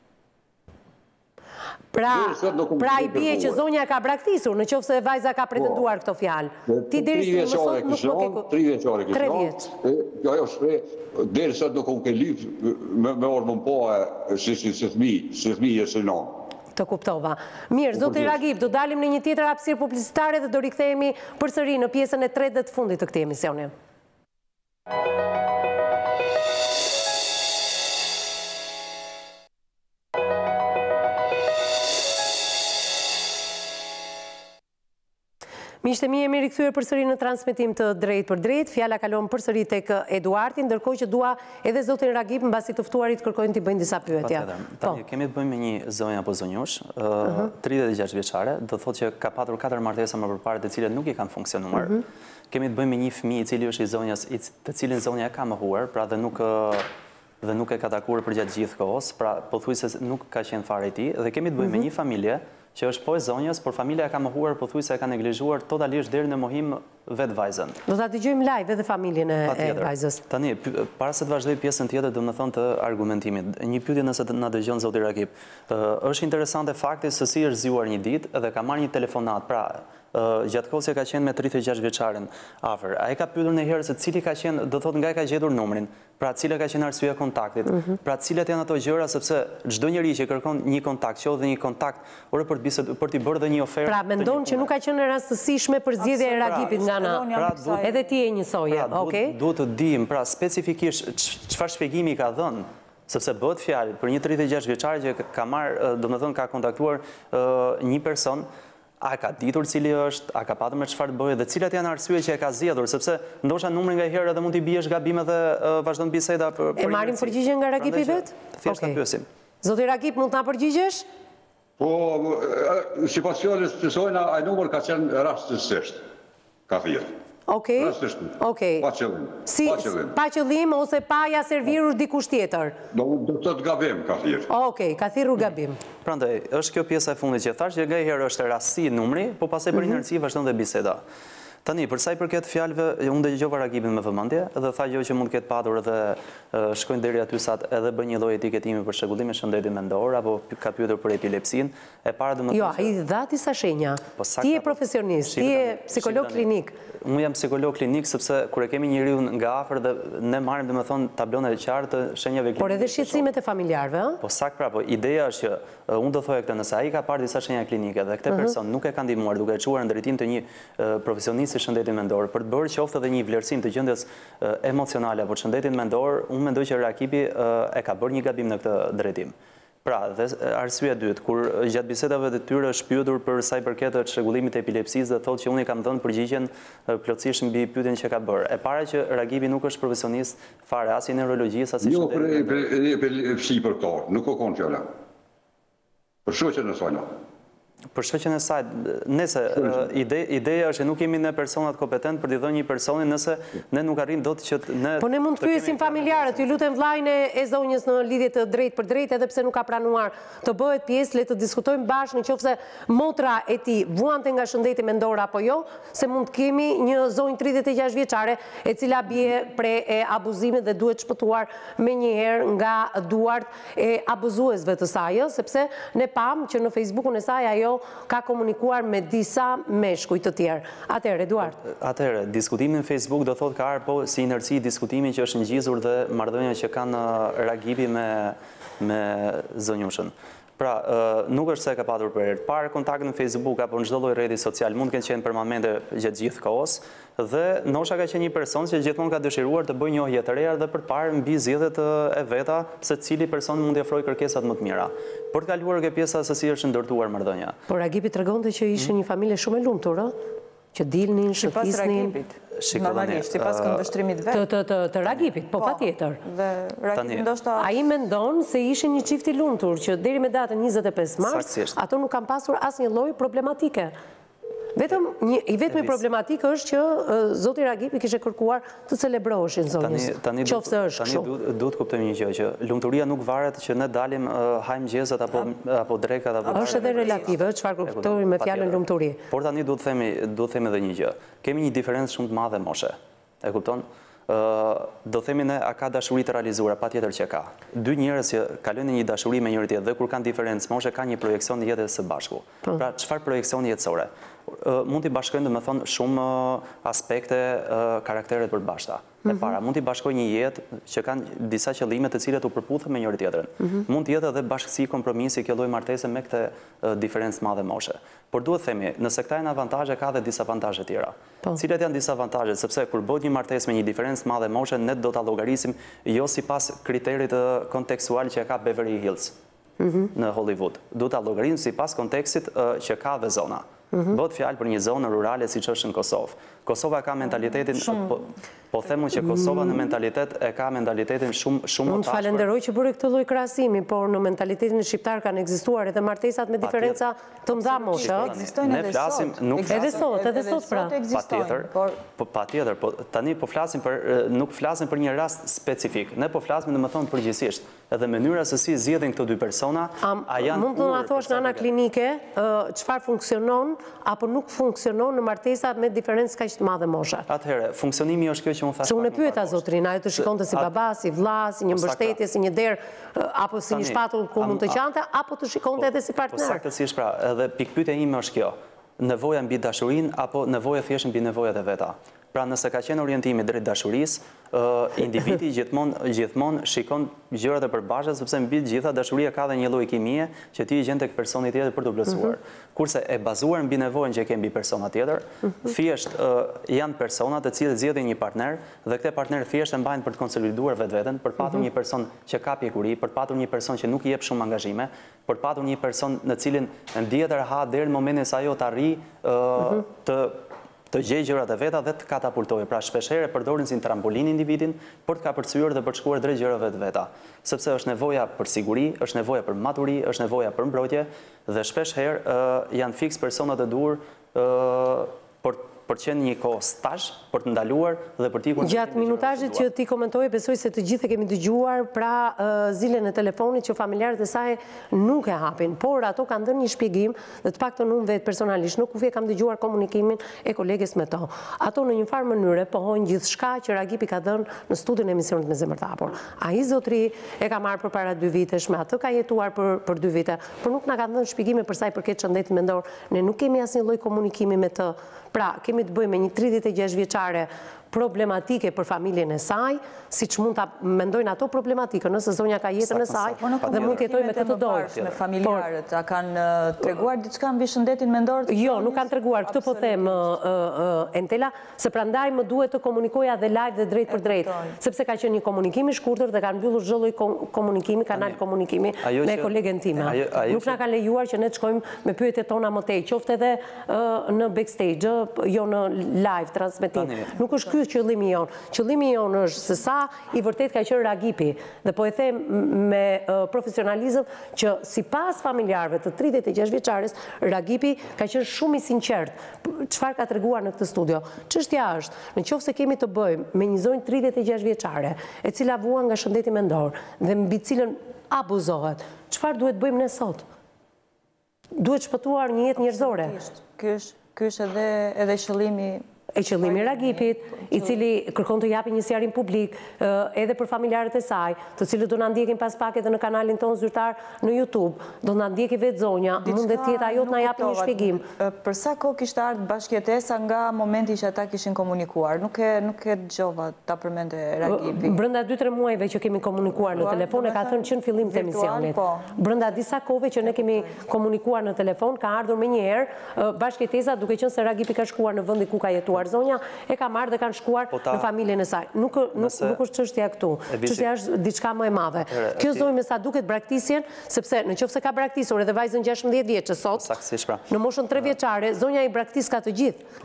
Pra i bie që zonja ka braktisur, në qofë se vajza ka pretenduar këto fjalë. Ti deri së mësot nuk më ke... Tri vjeqare kështë Tre vjeç. Ajo shprej, deri sot nuk um ke lypë me orë më po e si thmi e si nonë. Të kuptova. Mirë, zotë Ragip, do dalim në një tjetër hapësirë publicitare dhe do rikthehemi përsëri në pjesën e tretë dhe të fundit të këtij emisioni. Miqtë mi jemi rikthyer përsëri në transmetim të drejt për drejt. Fjala kalon përsëri tek Eduardi, ndërkohë që dua edhe zotin Ragip mbasi të ftuarit kërkojnë t'i bëjnë disa pyetje. Tani kemi të bëjmë me një zonjë apo zonjush, tridhjetë e gjashtë vjeçare, do thotë që ka patur katër martesa më përpara të cilat nuk i kanë funksionuar. Kemi të bëjmë me një fëmijë i cili është i zonjas, të cilin zonja e ka mohuar, pra dhe nuk dhe nuk e ka takuar për gjatë gjithë kohës, pra pothuajse nuk ka qenë fare i tij, dhe kemi të bëjmë me një familje që është po e zonjës, por familja e ka mohuar, pothuajse e ka neglizhuar totalisht deri në mohim vetë vajzën. Do ta dëgjojmë live edhe familjen e vajzës. Tani, para se të vazhdoj pjesën tjetër, do të thonë të argumentimit. Një pyetje nëse na dëgjon zoti Ragip. Është interesante fakti se si është zgjuar një ditë dhe ka marrë një telefonat, pra gjatë kohës që ka qenë me tridhjetë e gjashtë vjeçaren afër. Ai ka pyetur një herë se cili ka qenë, do thotë nga e ka gjetur numrin, pra cila ka qenë arsyeja e kontaktit, pra cilat janë ato gjëra, sepse çdo njeri që kërkon një kontakt, qoftë dhe një kontakt, ore për të për t'i bërë dhe një ofertë. Pra mendon që nuk ka qenë rastësishme për zgjedhja e Ragipit nga ana. Edhe ti je njësojë, okay? Duhet të dim, pra specifikisht çfarë shpjegimi ka dhënë, sepse bëhet fjalë për një tridhjetë e gjashtë vjeçare që ka marrë, domethënë ka kontaktuar një person. A ka ditur cili është, a ka patur me çfarë bëjë dhe cilat janë arsyet që e ka zgjedhur, sepse ndoshta numri nga herë edhe mund t'i biesh gabim edhe vazhdon biseda për E marrim përgjigjen nga Ragipi vet? Thjesht ta pyesim. Zoti Ragip, mund ta përgjigjesh? Po, sipas fjalës të sojna, ai numër ka qenë rastësisht. Ka thirrë. Okej. Okej. Pa qëllim. Si pa qëllim ose pa ja servirur dikush tjetër? Do të thotë gabim ka thirrë. Okej, ka thirrur gabim. Prandaj, është kjo pjesa e fundit që thash, që nga herë është rasti numri, po pastaj për inerci vazhdon dhe biseda. Tani, për sa i përket fjalëve, unë dëgjova Ragipin me vëmendje dhe tha gjë që mund të ketë patur edhe shkojnë deri aty sa edhe bën një lloj etiketimi për shëgullim e shëndetit mendor apo ka pyetur për epilepsin. E para domethënë. Jo, ai dha disa shenja. Ti je profesionist, ti je psikolog klinik. Unë jam psikolog klinik sepse kur e kemi njeriu nga afër dhe ne marrim domethënë tablonat e qartë të shenjave klinike. Por edhe shqetësimet e familjarëve, ëh? Po sakt pra, po ideja është që unë do thoya këtë, nëse ai ka parë disa shenja klinike dhe këtë person nuk e ka ndihmuar duke e çuar në drejtim të një profesionist i shëndetit mendor për të bërë qoftë edhe një vlerësim të gjendjes emocionale apo të shëndetit mendor, unë mendoj që Ragipi e ka bërë një gabim në këtë drejtim. Pra, dhe arsyeja e dytë, kur gjatë bisedave të tyre është pyetur për sa i përket çrregullimit të epilepsisë dhe thotë që unë i kam dhënë përgjigjen plotësisht mbi pyetjen që ka bërë. E para që Ragipi nuk është profesionist fare as i neurologjisë as i shëndetit. Jo, për epilepsi për to, nuk ka kon fjala. Për shoqën e saj. Për shoqën e saj, nëse ideja është që nuk jemi ne personat kompetent për t'i dhënë një personi nëse ne nuk arrim dot që ne. Po ne mund të pyesim familjarët, ju lutem vllajën e zonjës në lidhje të drejtë për drejtë, edhe pse nuk ka pranuar të bëhet pjesë, le të diskutojmë bashkë nëse motra e tij vuante nga shëndeti mendor apo jo, se mund të kemi një zonjë tridhjetë e gjashtë vjeçare e cila bie pre e abuzimit dhe duhet shpëtuar menjëherë nga duart e abuzuesve të saj, sepse ne pam që në Facebookun e saj ajo ka komunikuar me disa meshkuj të tjerë. Atëherë, Eduard. Atëherë, diskutimi në Facebook do thotë ka arë po si inerci diskutimi që është ngjizur dhe marrëdhënia që kanë Ragipi me me zonjushën. Pra, nuk është se ka patur për herë. Parë kontakt në Facebook apo në çdo lloj rrjeti social mund të kenë qenë permanente gjatë gjithë kohës dhe nosha ka qenë një person që gjithmonë ka dëshiruar të bëjë njohje të reja dhe përpara mbi zgjedhjet e veta se cili person mund t'i ofrojë kërkesat më të mira. Për të kaluar ke pjesa se si është ndërtuar marrëdhënia. Por Ragipi tregonte që ishte një familje shumë e lumtur, ëh? Që dilnin, shëtisnin. normalisht, si pas këndvështrimit vetë. Të Ragipit, po pa tjetër. Dhe Ragipit ndoshta... A i mendon se ishin një çift i lumtur që deri me datën njëzet e pesë mars, ato nuk kanë pasur asnjë lloj problematike. Vetëm i vetmi problematik është që zoti Ragipi kishte kërkuar të celebroheshin zonjës. Qofse është kështu. Tani duhet kuptojmë një gjë, që lumturia nuk varet që ne dalim hajm gjezat apo drekat apo... Është edhe relative, çfarë kuptojmë me fjalën lumturi. Por tani duhet themi duhet themi edhe një gjë. Kemi një diferencë shumë të madhe moshe. E kupton? Do themi ne, a ka dashuri të realizuara, pa tjetër që ka. Dy njerëz që kalojnë një dashuri me njëri tjetër dhe kur kanë diferencë moshe, ka një projekcion jetës së bashku. Pra, çfarë projekcioni jetësore? Mund t'i bashkojnë, dhe me thonë, shumë aspekte karaktere të përbashkëta. E para, mund t'i bashkojnë një jetë që kanë disa qëllime të cilat u përputhën me njëri tjetrin. Mund t'jetë edhe bashkësi, kompromisi, kjo lloj martese me këtë diferencë madhe moshe. Por duhet themi, nëse këta janë avantazhe, ka dhe disavantazhe tjera. Cilat janë disavantazhe, sepse kur bëhet një martesë me një diferencë madhe moshe, ne do ta llogarisim jo sipas kriterit kontekstual që ka Beverly Hills në Hollywood. Do ta llogarisim sipas kontekstit që ka dhe zona. Bëhet fjalë për një zonë rurale siç është në Kosovë. Kosova ka mentalitetin, po themu që Kosova në mentalitet e ka mentalitetin shumë shumë Unë të falenderoj që bëri këtë lloj krahasimi, por në mentalitetin shqiptar kanë ekzistuar edhe martesat me diferenca të mëdha moshe. Ekzistojnë edhe sot. Edhe sot, edhe sot pra. Patjetër, po patjetër, po tani po flasim për nuk flasim për një rast specifik. Ne po flasim domethënë përgjithsisht. Edhe mënyra se si zgjedhin këto dy persona, a janë mund të na thosh në ana klinike çfarë funksionon apo nuk funksionon në martesa me diferencë kaq të madhe moshe. Atëherë, funksionimi është kjo që unë thash. Se unë e pyeta zotrin, ajo të shikonte si baba, si vlla, si një mbështetje, si një derë, apo si një shpatull ku mund të qante, apo të shikonte edhe si partner. Po saktësisht pra, edhe pikpyetja ime është kjo. Nevoja mbi dashurinë apo nevoja thjesht mbi nevojat e veta. Pra nëse ka qenë orientimi drejt dashurisë, individi gjithmonë gjithmonë shikon gjërat e përbashkëta sepse mbi të gjitha dashuria ka dhe një lloj kimie që ti i gjen tek personi tjetër për të plotësuar. Kurse e bazuar mbi nevojën që ke mbi persona tjetër, thjesht janë persona të cilët zgjedhin një partner dhe këtë partner thjesht e mbajnë për të konsoliduar vetveten, për të patur një person që ka pjekuri, për të patur një person që nuk i jep shumë angazhime, për të patur një person në cilin ndihet rehat deri në momentin se ajo të arrijë të të gjejë gjërat e veta dhe të katapultojë. Pra shpeshherë përdorin si trampolin individin për të kapërcyer dhe për të shkuar drejt gjërave të veta. Sepse është nevoja për siguri, është nevoja për maturi, është nevoja për mbrojtje dhe shpeshherë janë fiks personat e duhur për për të qenë një kohë stazh, për të ndaluar dhe për t'i kunder. Gjatë minutazhit që ti komentoje, besoj se të gjithë kemi dëgjuar pra zilen e telefonit që familjarët e saj nuk e hapin, por ato kanë dhënë një shpjegim dhe të paktën unë vetë personalisht nuk kufi kam dëgjuar komunikimin e koleges me to. Ato në një farë mënyre pohojnë gjithçka që Ragipi ka dhënë në studion e emisionit Me Zemër të Hapur. Ai zotri e ka marrë përpara dy vitesh, me atë ka jetuar për për dy vite, por nuk na ka dhënë shpjegime për sa i përket shëndetit mendor. Ne nuk kemi asnjë lloj komunikimi me të. Pra, kemi të bëjmë me një tridhjetë e gjashtë vjeçare problematike për familjen e saj, siç mund ta mendojnë ato problematikën, nëse zonja ka jetën e saj dhe mund të jetojë me këtë dorë. Me familjarët, a kanë treguar diçka mbi shëndetin mendor? Jo, nuk kanë treguar. Këtë po them Entela, se prandaj më duhet të komunikoja dhe live dhe drejt për drejt, sepse ka qenë një komunikim i shkurtër dhe kanë mbyllur çdo lloj komunikimi, kanal komunikimi me kolegen time. Nuk na kanë lejuar që ne të shkojmë me pyetjet tona më tej, qoftë edhe në backstage, jo në live transmetim. Nuk është ky qëllimi jon. Qëllimi jon është se sa i vërtet ka qenë Ragipi dhe po e them me profesionalizëm që sipas familjarëve të tridhjetë e gjashtë vjeçares, Ragipi ka qenë shumë i sinqert. Çfarë ka treguar në këtë studio? Çështja është, nëse kemi të bëjmë me një zonjë tridhjetë e gjashtë vjeçare, e cila vuan nga shëndeti mendor dhe mbi cilën abuzohet, çfarë duhet bëjmë ne sot? Duhet shpëtuar një jetë njerëzore. Ky është edhe edhe qëllimi e qëllimi Ragipit, i cili kërkon të japi një sqarim publik edhe për familjarët e saj, të cilët do na ndjekin pas pak edhe në kanalin tonë zyrtar në YouTube, do na ndjeki vetë zonja, mundet të jetë ajo të na japë një shpjegim. Për sa kohë kishte ardhur bashkëjetesa nga momenti që ata kishin komunikuar? Nuk e nuk e dëgjova ta përmendë Ragipi. Brenda dy tre muajve që kemi komunikuar në telefon, e ka thënë që në fillim të emisionit. Brenda disa kohëve që ne kemi komunikuar në telefon, ka ardhur më një herë bashkëjetesa, duke qenë se Ragipi ka shkuar në vendi ku ka jetuar zonja, e ka marrë dhe kanë shkuar në familjen e saj. Nuk është çështja këtu. Çështja është diçka më e madhe. Kjo zonjë me sa duket braktisjen, sepse nëse ka braktisur edhe vajzën gjashtë vjeçë sot, në moshën tre vjeçare, zonja i braktis ka të gjithë.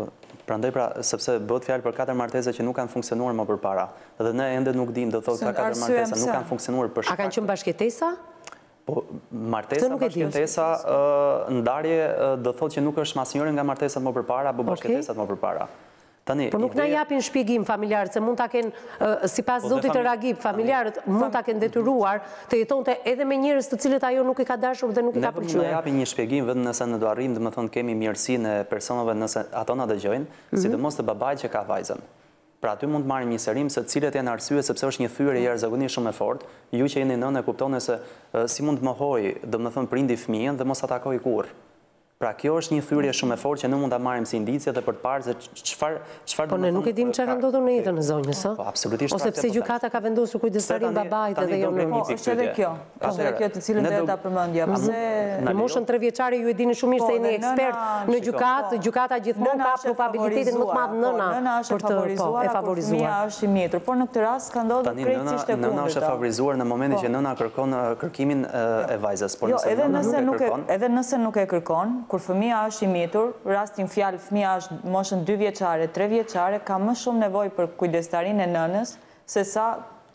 Prandaj pra, sepse bëhet fjalë për katër martesa që nuk kanë funksionuar më përpara. Dhe ne ende nuk dim, do thotë këta katër martesa nuk kanë funksionuar për shkak. A kanë qenë bashkëtesa? Po, martesa, bashkëtesa, ndarje do thotë që nuk është masnjëre nga martesat më përpara apo bashkëtesat më përpara. Po nuk na japin shpjegim familjarët, se mund ta kenë, sipas zotit të Ragip, familjarët mund ta kenë detyruar të jetonte edhe me njerëz të cilët ajo nuk i ka dashur dhe nuk i ka pëlqyer. Ne mund na japin një shpjegim vetëm nëse ne do arrijmë, domethënë kemi mirësinë e personave nëse ato na dëgjojnë, sidomos të babait që ka vajzën. Pra aty mund të marrim një serim se cilat janë arsyet, sepse është një thyerje jashtëzakonisht shumë e fortë. Ju që jeni nënë e kuptoni se si mund të mohoj, domethënë prindi fëmijën dhe mos atakoj kurrë. Pra kjo është një thyrje shumë e fortë që ne mund ta marrim si indicie dhe për të parë se çfarë çfarë Po ne nuk e dim çfarë ka ndodhur në jetën e zonjës, ë? Po absolutisht. Ose pse gjykata ka vendosur kujdestarin babait edhe jo në Po është edhe kjo. Është edhe kjo të cilën do ta përmendja, pse në moshën tre vjeçare ju e dini shumë mirë se jeni ekspert në gjykatë, gjykata gjithmonë ka probabilitetin më të madh nëna për të e favorizuar. Fëmia është i mjetur, por në këtë rast ka ndodhur krejtësisht e kundërta. Nëna është e favorizuar në momentin që nëna kërkon kërkimin e vajzës, por nëse nëna nuk e kërkon, edhe nëse nuk e kërkon, kur fëmia është i mjetur, rastin fjalë fëmia është moshën dy vjeçare, tre vjeçare, ka më shumë nevojë për kujdestarinë e nënës se sa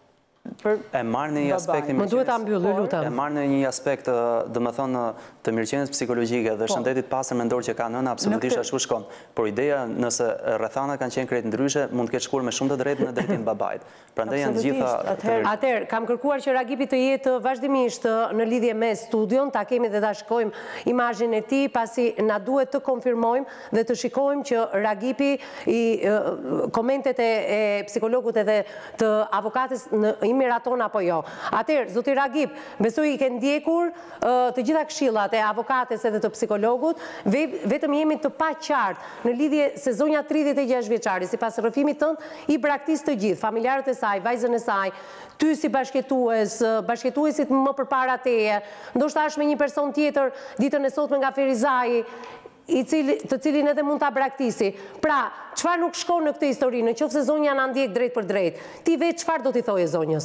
për e marrë në një aspekt Më duhet ta mbyll, lutem. E marrë në një aspekt, domethënë, të mirëqenies psikologjike dhe shëndetit pastër mendor që ka nëna absolutisht ashtu shkon. Por ideja nëse rrethanat kanë qenë krejt ndryshe, mund të ketë shkuar me shumë të drejtë në drejtim babait. Prandaj janë të gjitha. Atëherë, kam kërkuar që Ragipi të jetë vazhdimisht në lidhje me studion, ta kemi dhe ta shikojmë imazhin e tij, pasi na duhet të konfirmojmë dhe të shikojmë që Ragipi i komentet e psikologut edhe të avokatës në miraton apo jo. Atëherë, zoti Ragip, besoj i ke ndjekur të gjitha këshillat e avokates edhe të psikologut, vetëm jemi të paqartë në lidhje se zonja tridhjetë e gjashtë vjeçare, sipas rrëfimit tënd i braktis të gjithë, familjarët e saj, vajzën e saj, ty si bashkëtues, bashkëtuesit më përpara teje, ndoshta është me një person tjetër ditën e sotme nga Ferizai, i cili, të cilin edhe mund ta braktisi. Pra, çfarë nuk shkon në këtë histori, në qoftë se zonja na ndjek drejt për drejt? Ti vetë çfarë do t'i thoje zonjës?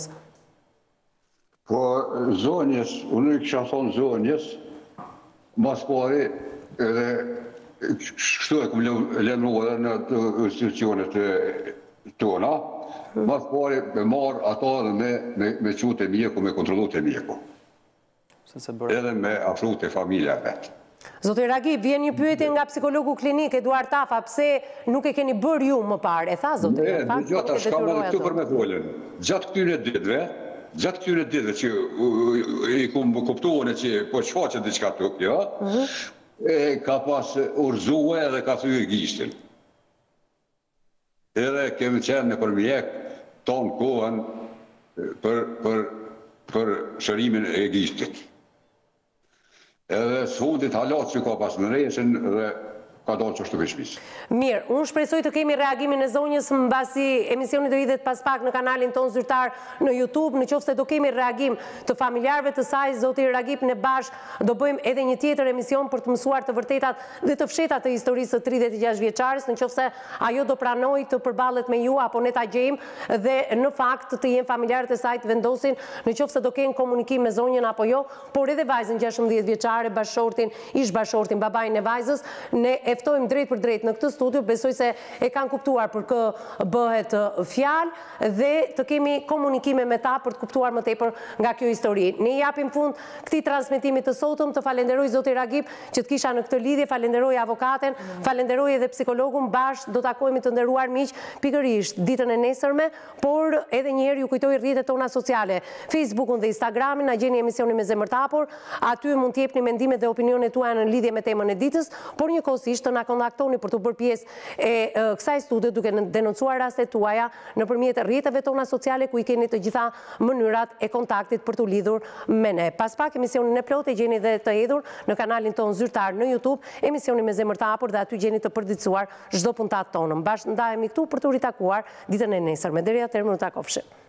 Po zonjës, unë i kisha thonë zonjës, mas pari edhe kështu e kum lënuar në institucionet tona, mas pari me marë ato dhe me, me, me qute mjeku, me kontrolu të mjeku. Edhe me afru të familja vetë. Zotë Ragip, vjen një pyetje nga psikologu klinik Eduard Tafa, pse nuk e keni bërë ju më parë? E tha zotë? Ne, në gjatë ashtë kam edhe këtu për me folën. Gjatë këtyre ditëve, gjatë këtyre ditëve që i kumë kuptuone që po që faqe diqka të kjo, ka pas urzue edhe ka thyë gishtin. Edhe kemi qenë në përmjek tonë kohën për shërimin e gishtit. Edhe së fundit halat që ka pas në reshen dhe ka dalë që është të vishmis. Mirë, unë shpresoj të kemi reagimin e zonjës më basi emisioni do idhet pas pak në kanalin ton zyrtar në YouTube, në qoftë se do kemi reagim të familjarëve të saj, zoti Ragip, ne bashkë do bëjmë edhe një tjetër emision për të mësuar të vërtetat dhe të fshetat të historisë të tridhjetë e gjashtë vjeçares, në qoftë se ajo do pranoj të përballet me ju apo ne ta gjejmë dhe në fakt të jenë familjarët e saj të vendosin në qoftë se do kenë komunikim me zonjën apo jo, por edhe vajzën gjashtëdhjetë vjeçare, bashortin, ish bashortin, babain e vajzës, ne eftojmë drejt për drejt në këtë studio, besoj se e kanë kuptuar për kë bëhet fjalë dhe të kemi komunikime me ta për të kuptuar më tepër nga kjo histori. Ne japim fund këtij transmetimi të sotëm, të falenderoj zoti Ragip që të kisha në këtë lidhje, falenderoj avokaten, falenderoj edhe psikologun, bashkë do takohemi të nderuar miq pikërisht ditën e nesërme, por edhe një herë ju kujtoj rrjetet tona sociale, Facebookun dhe Instagramin, na gjeni emisionin me zemër të hapur, aty mund të jepni mendimet dhe opinionet tuaja në lidhje me temën e ditës, por njëkohësisht të na kontaktoni për të bërë pjesë e kësaj studie duke denoncuar rastet tuaja nëpërmjet rrjeteve tona sociale ku i keni të gjitha mënyrat e kontaktit për të lidhur me ne. Pas pak emisionin e plotë e gjeni dhe të hedhur në kanalin ton zyrtar në YouTube, emisioni me zemër të hapur dhe aty gjeni të përditësuar çdo puntat tonë. Bashkë ndahemi këtu për të ritakuar ditën e nesërme. Deri atëherë më takofshim.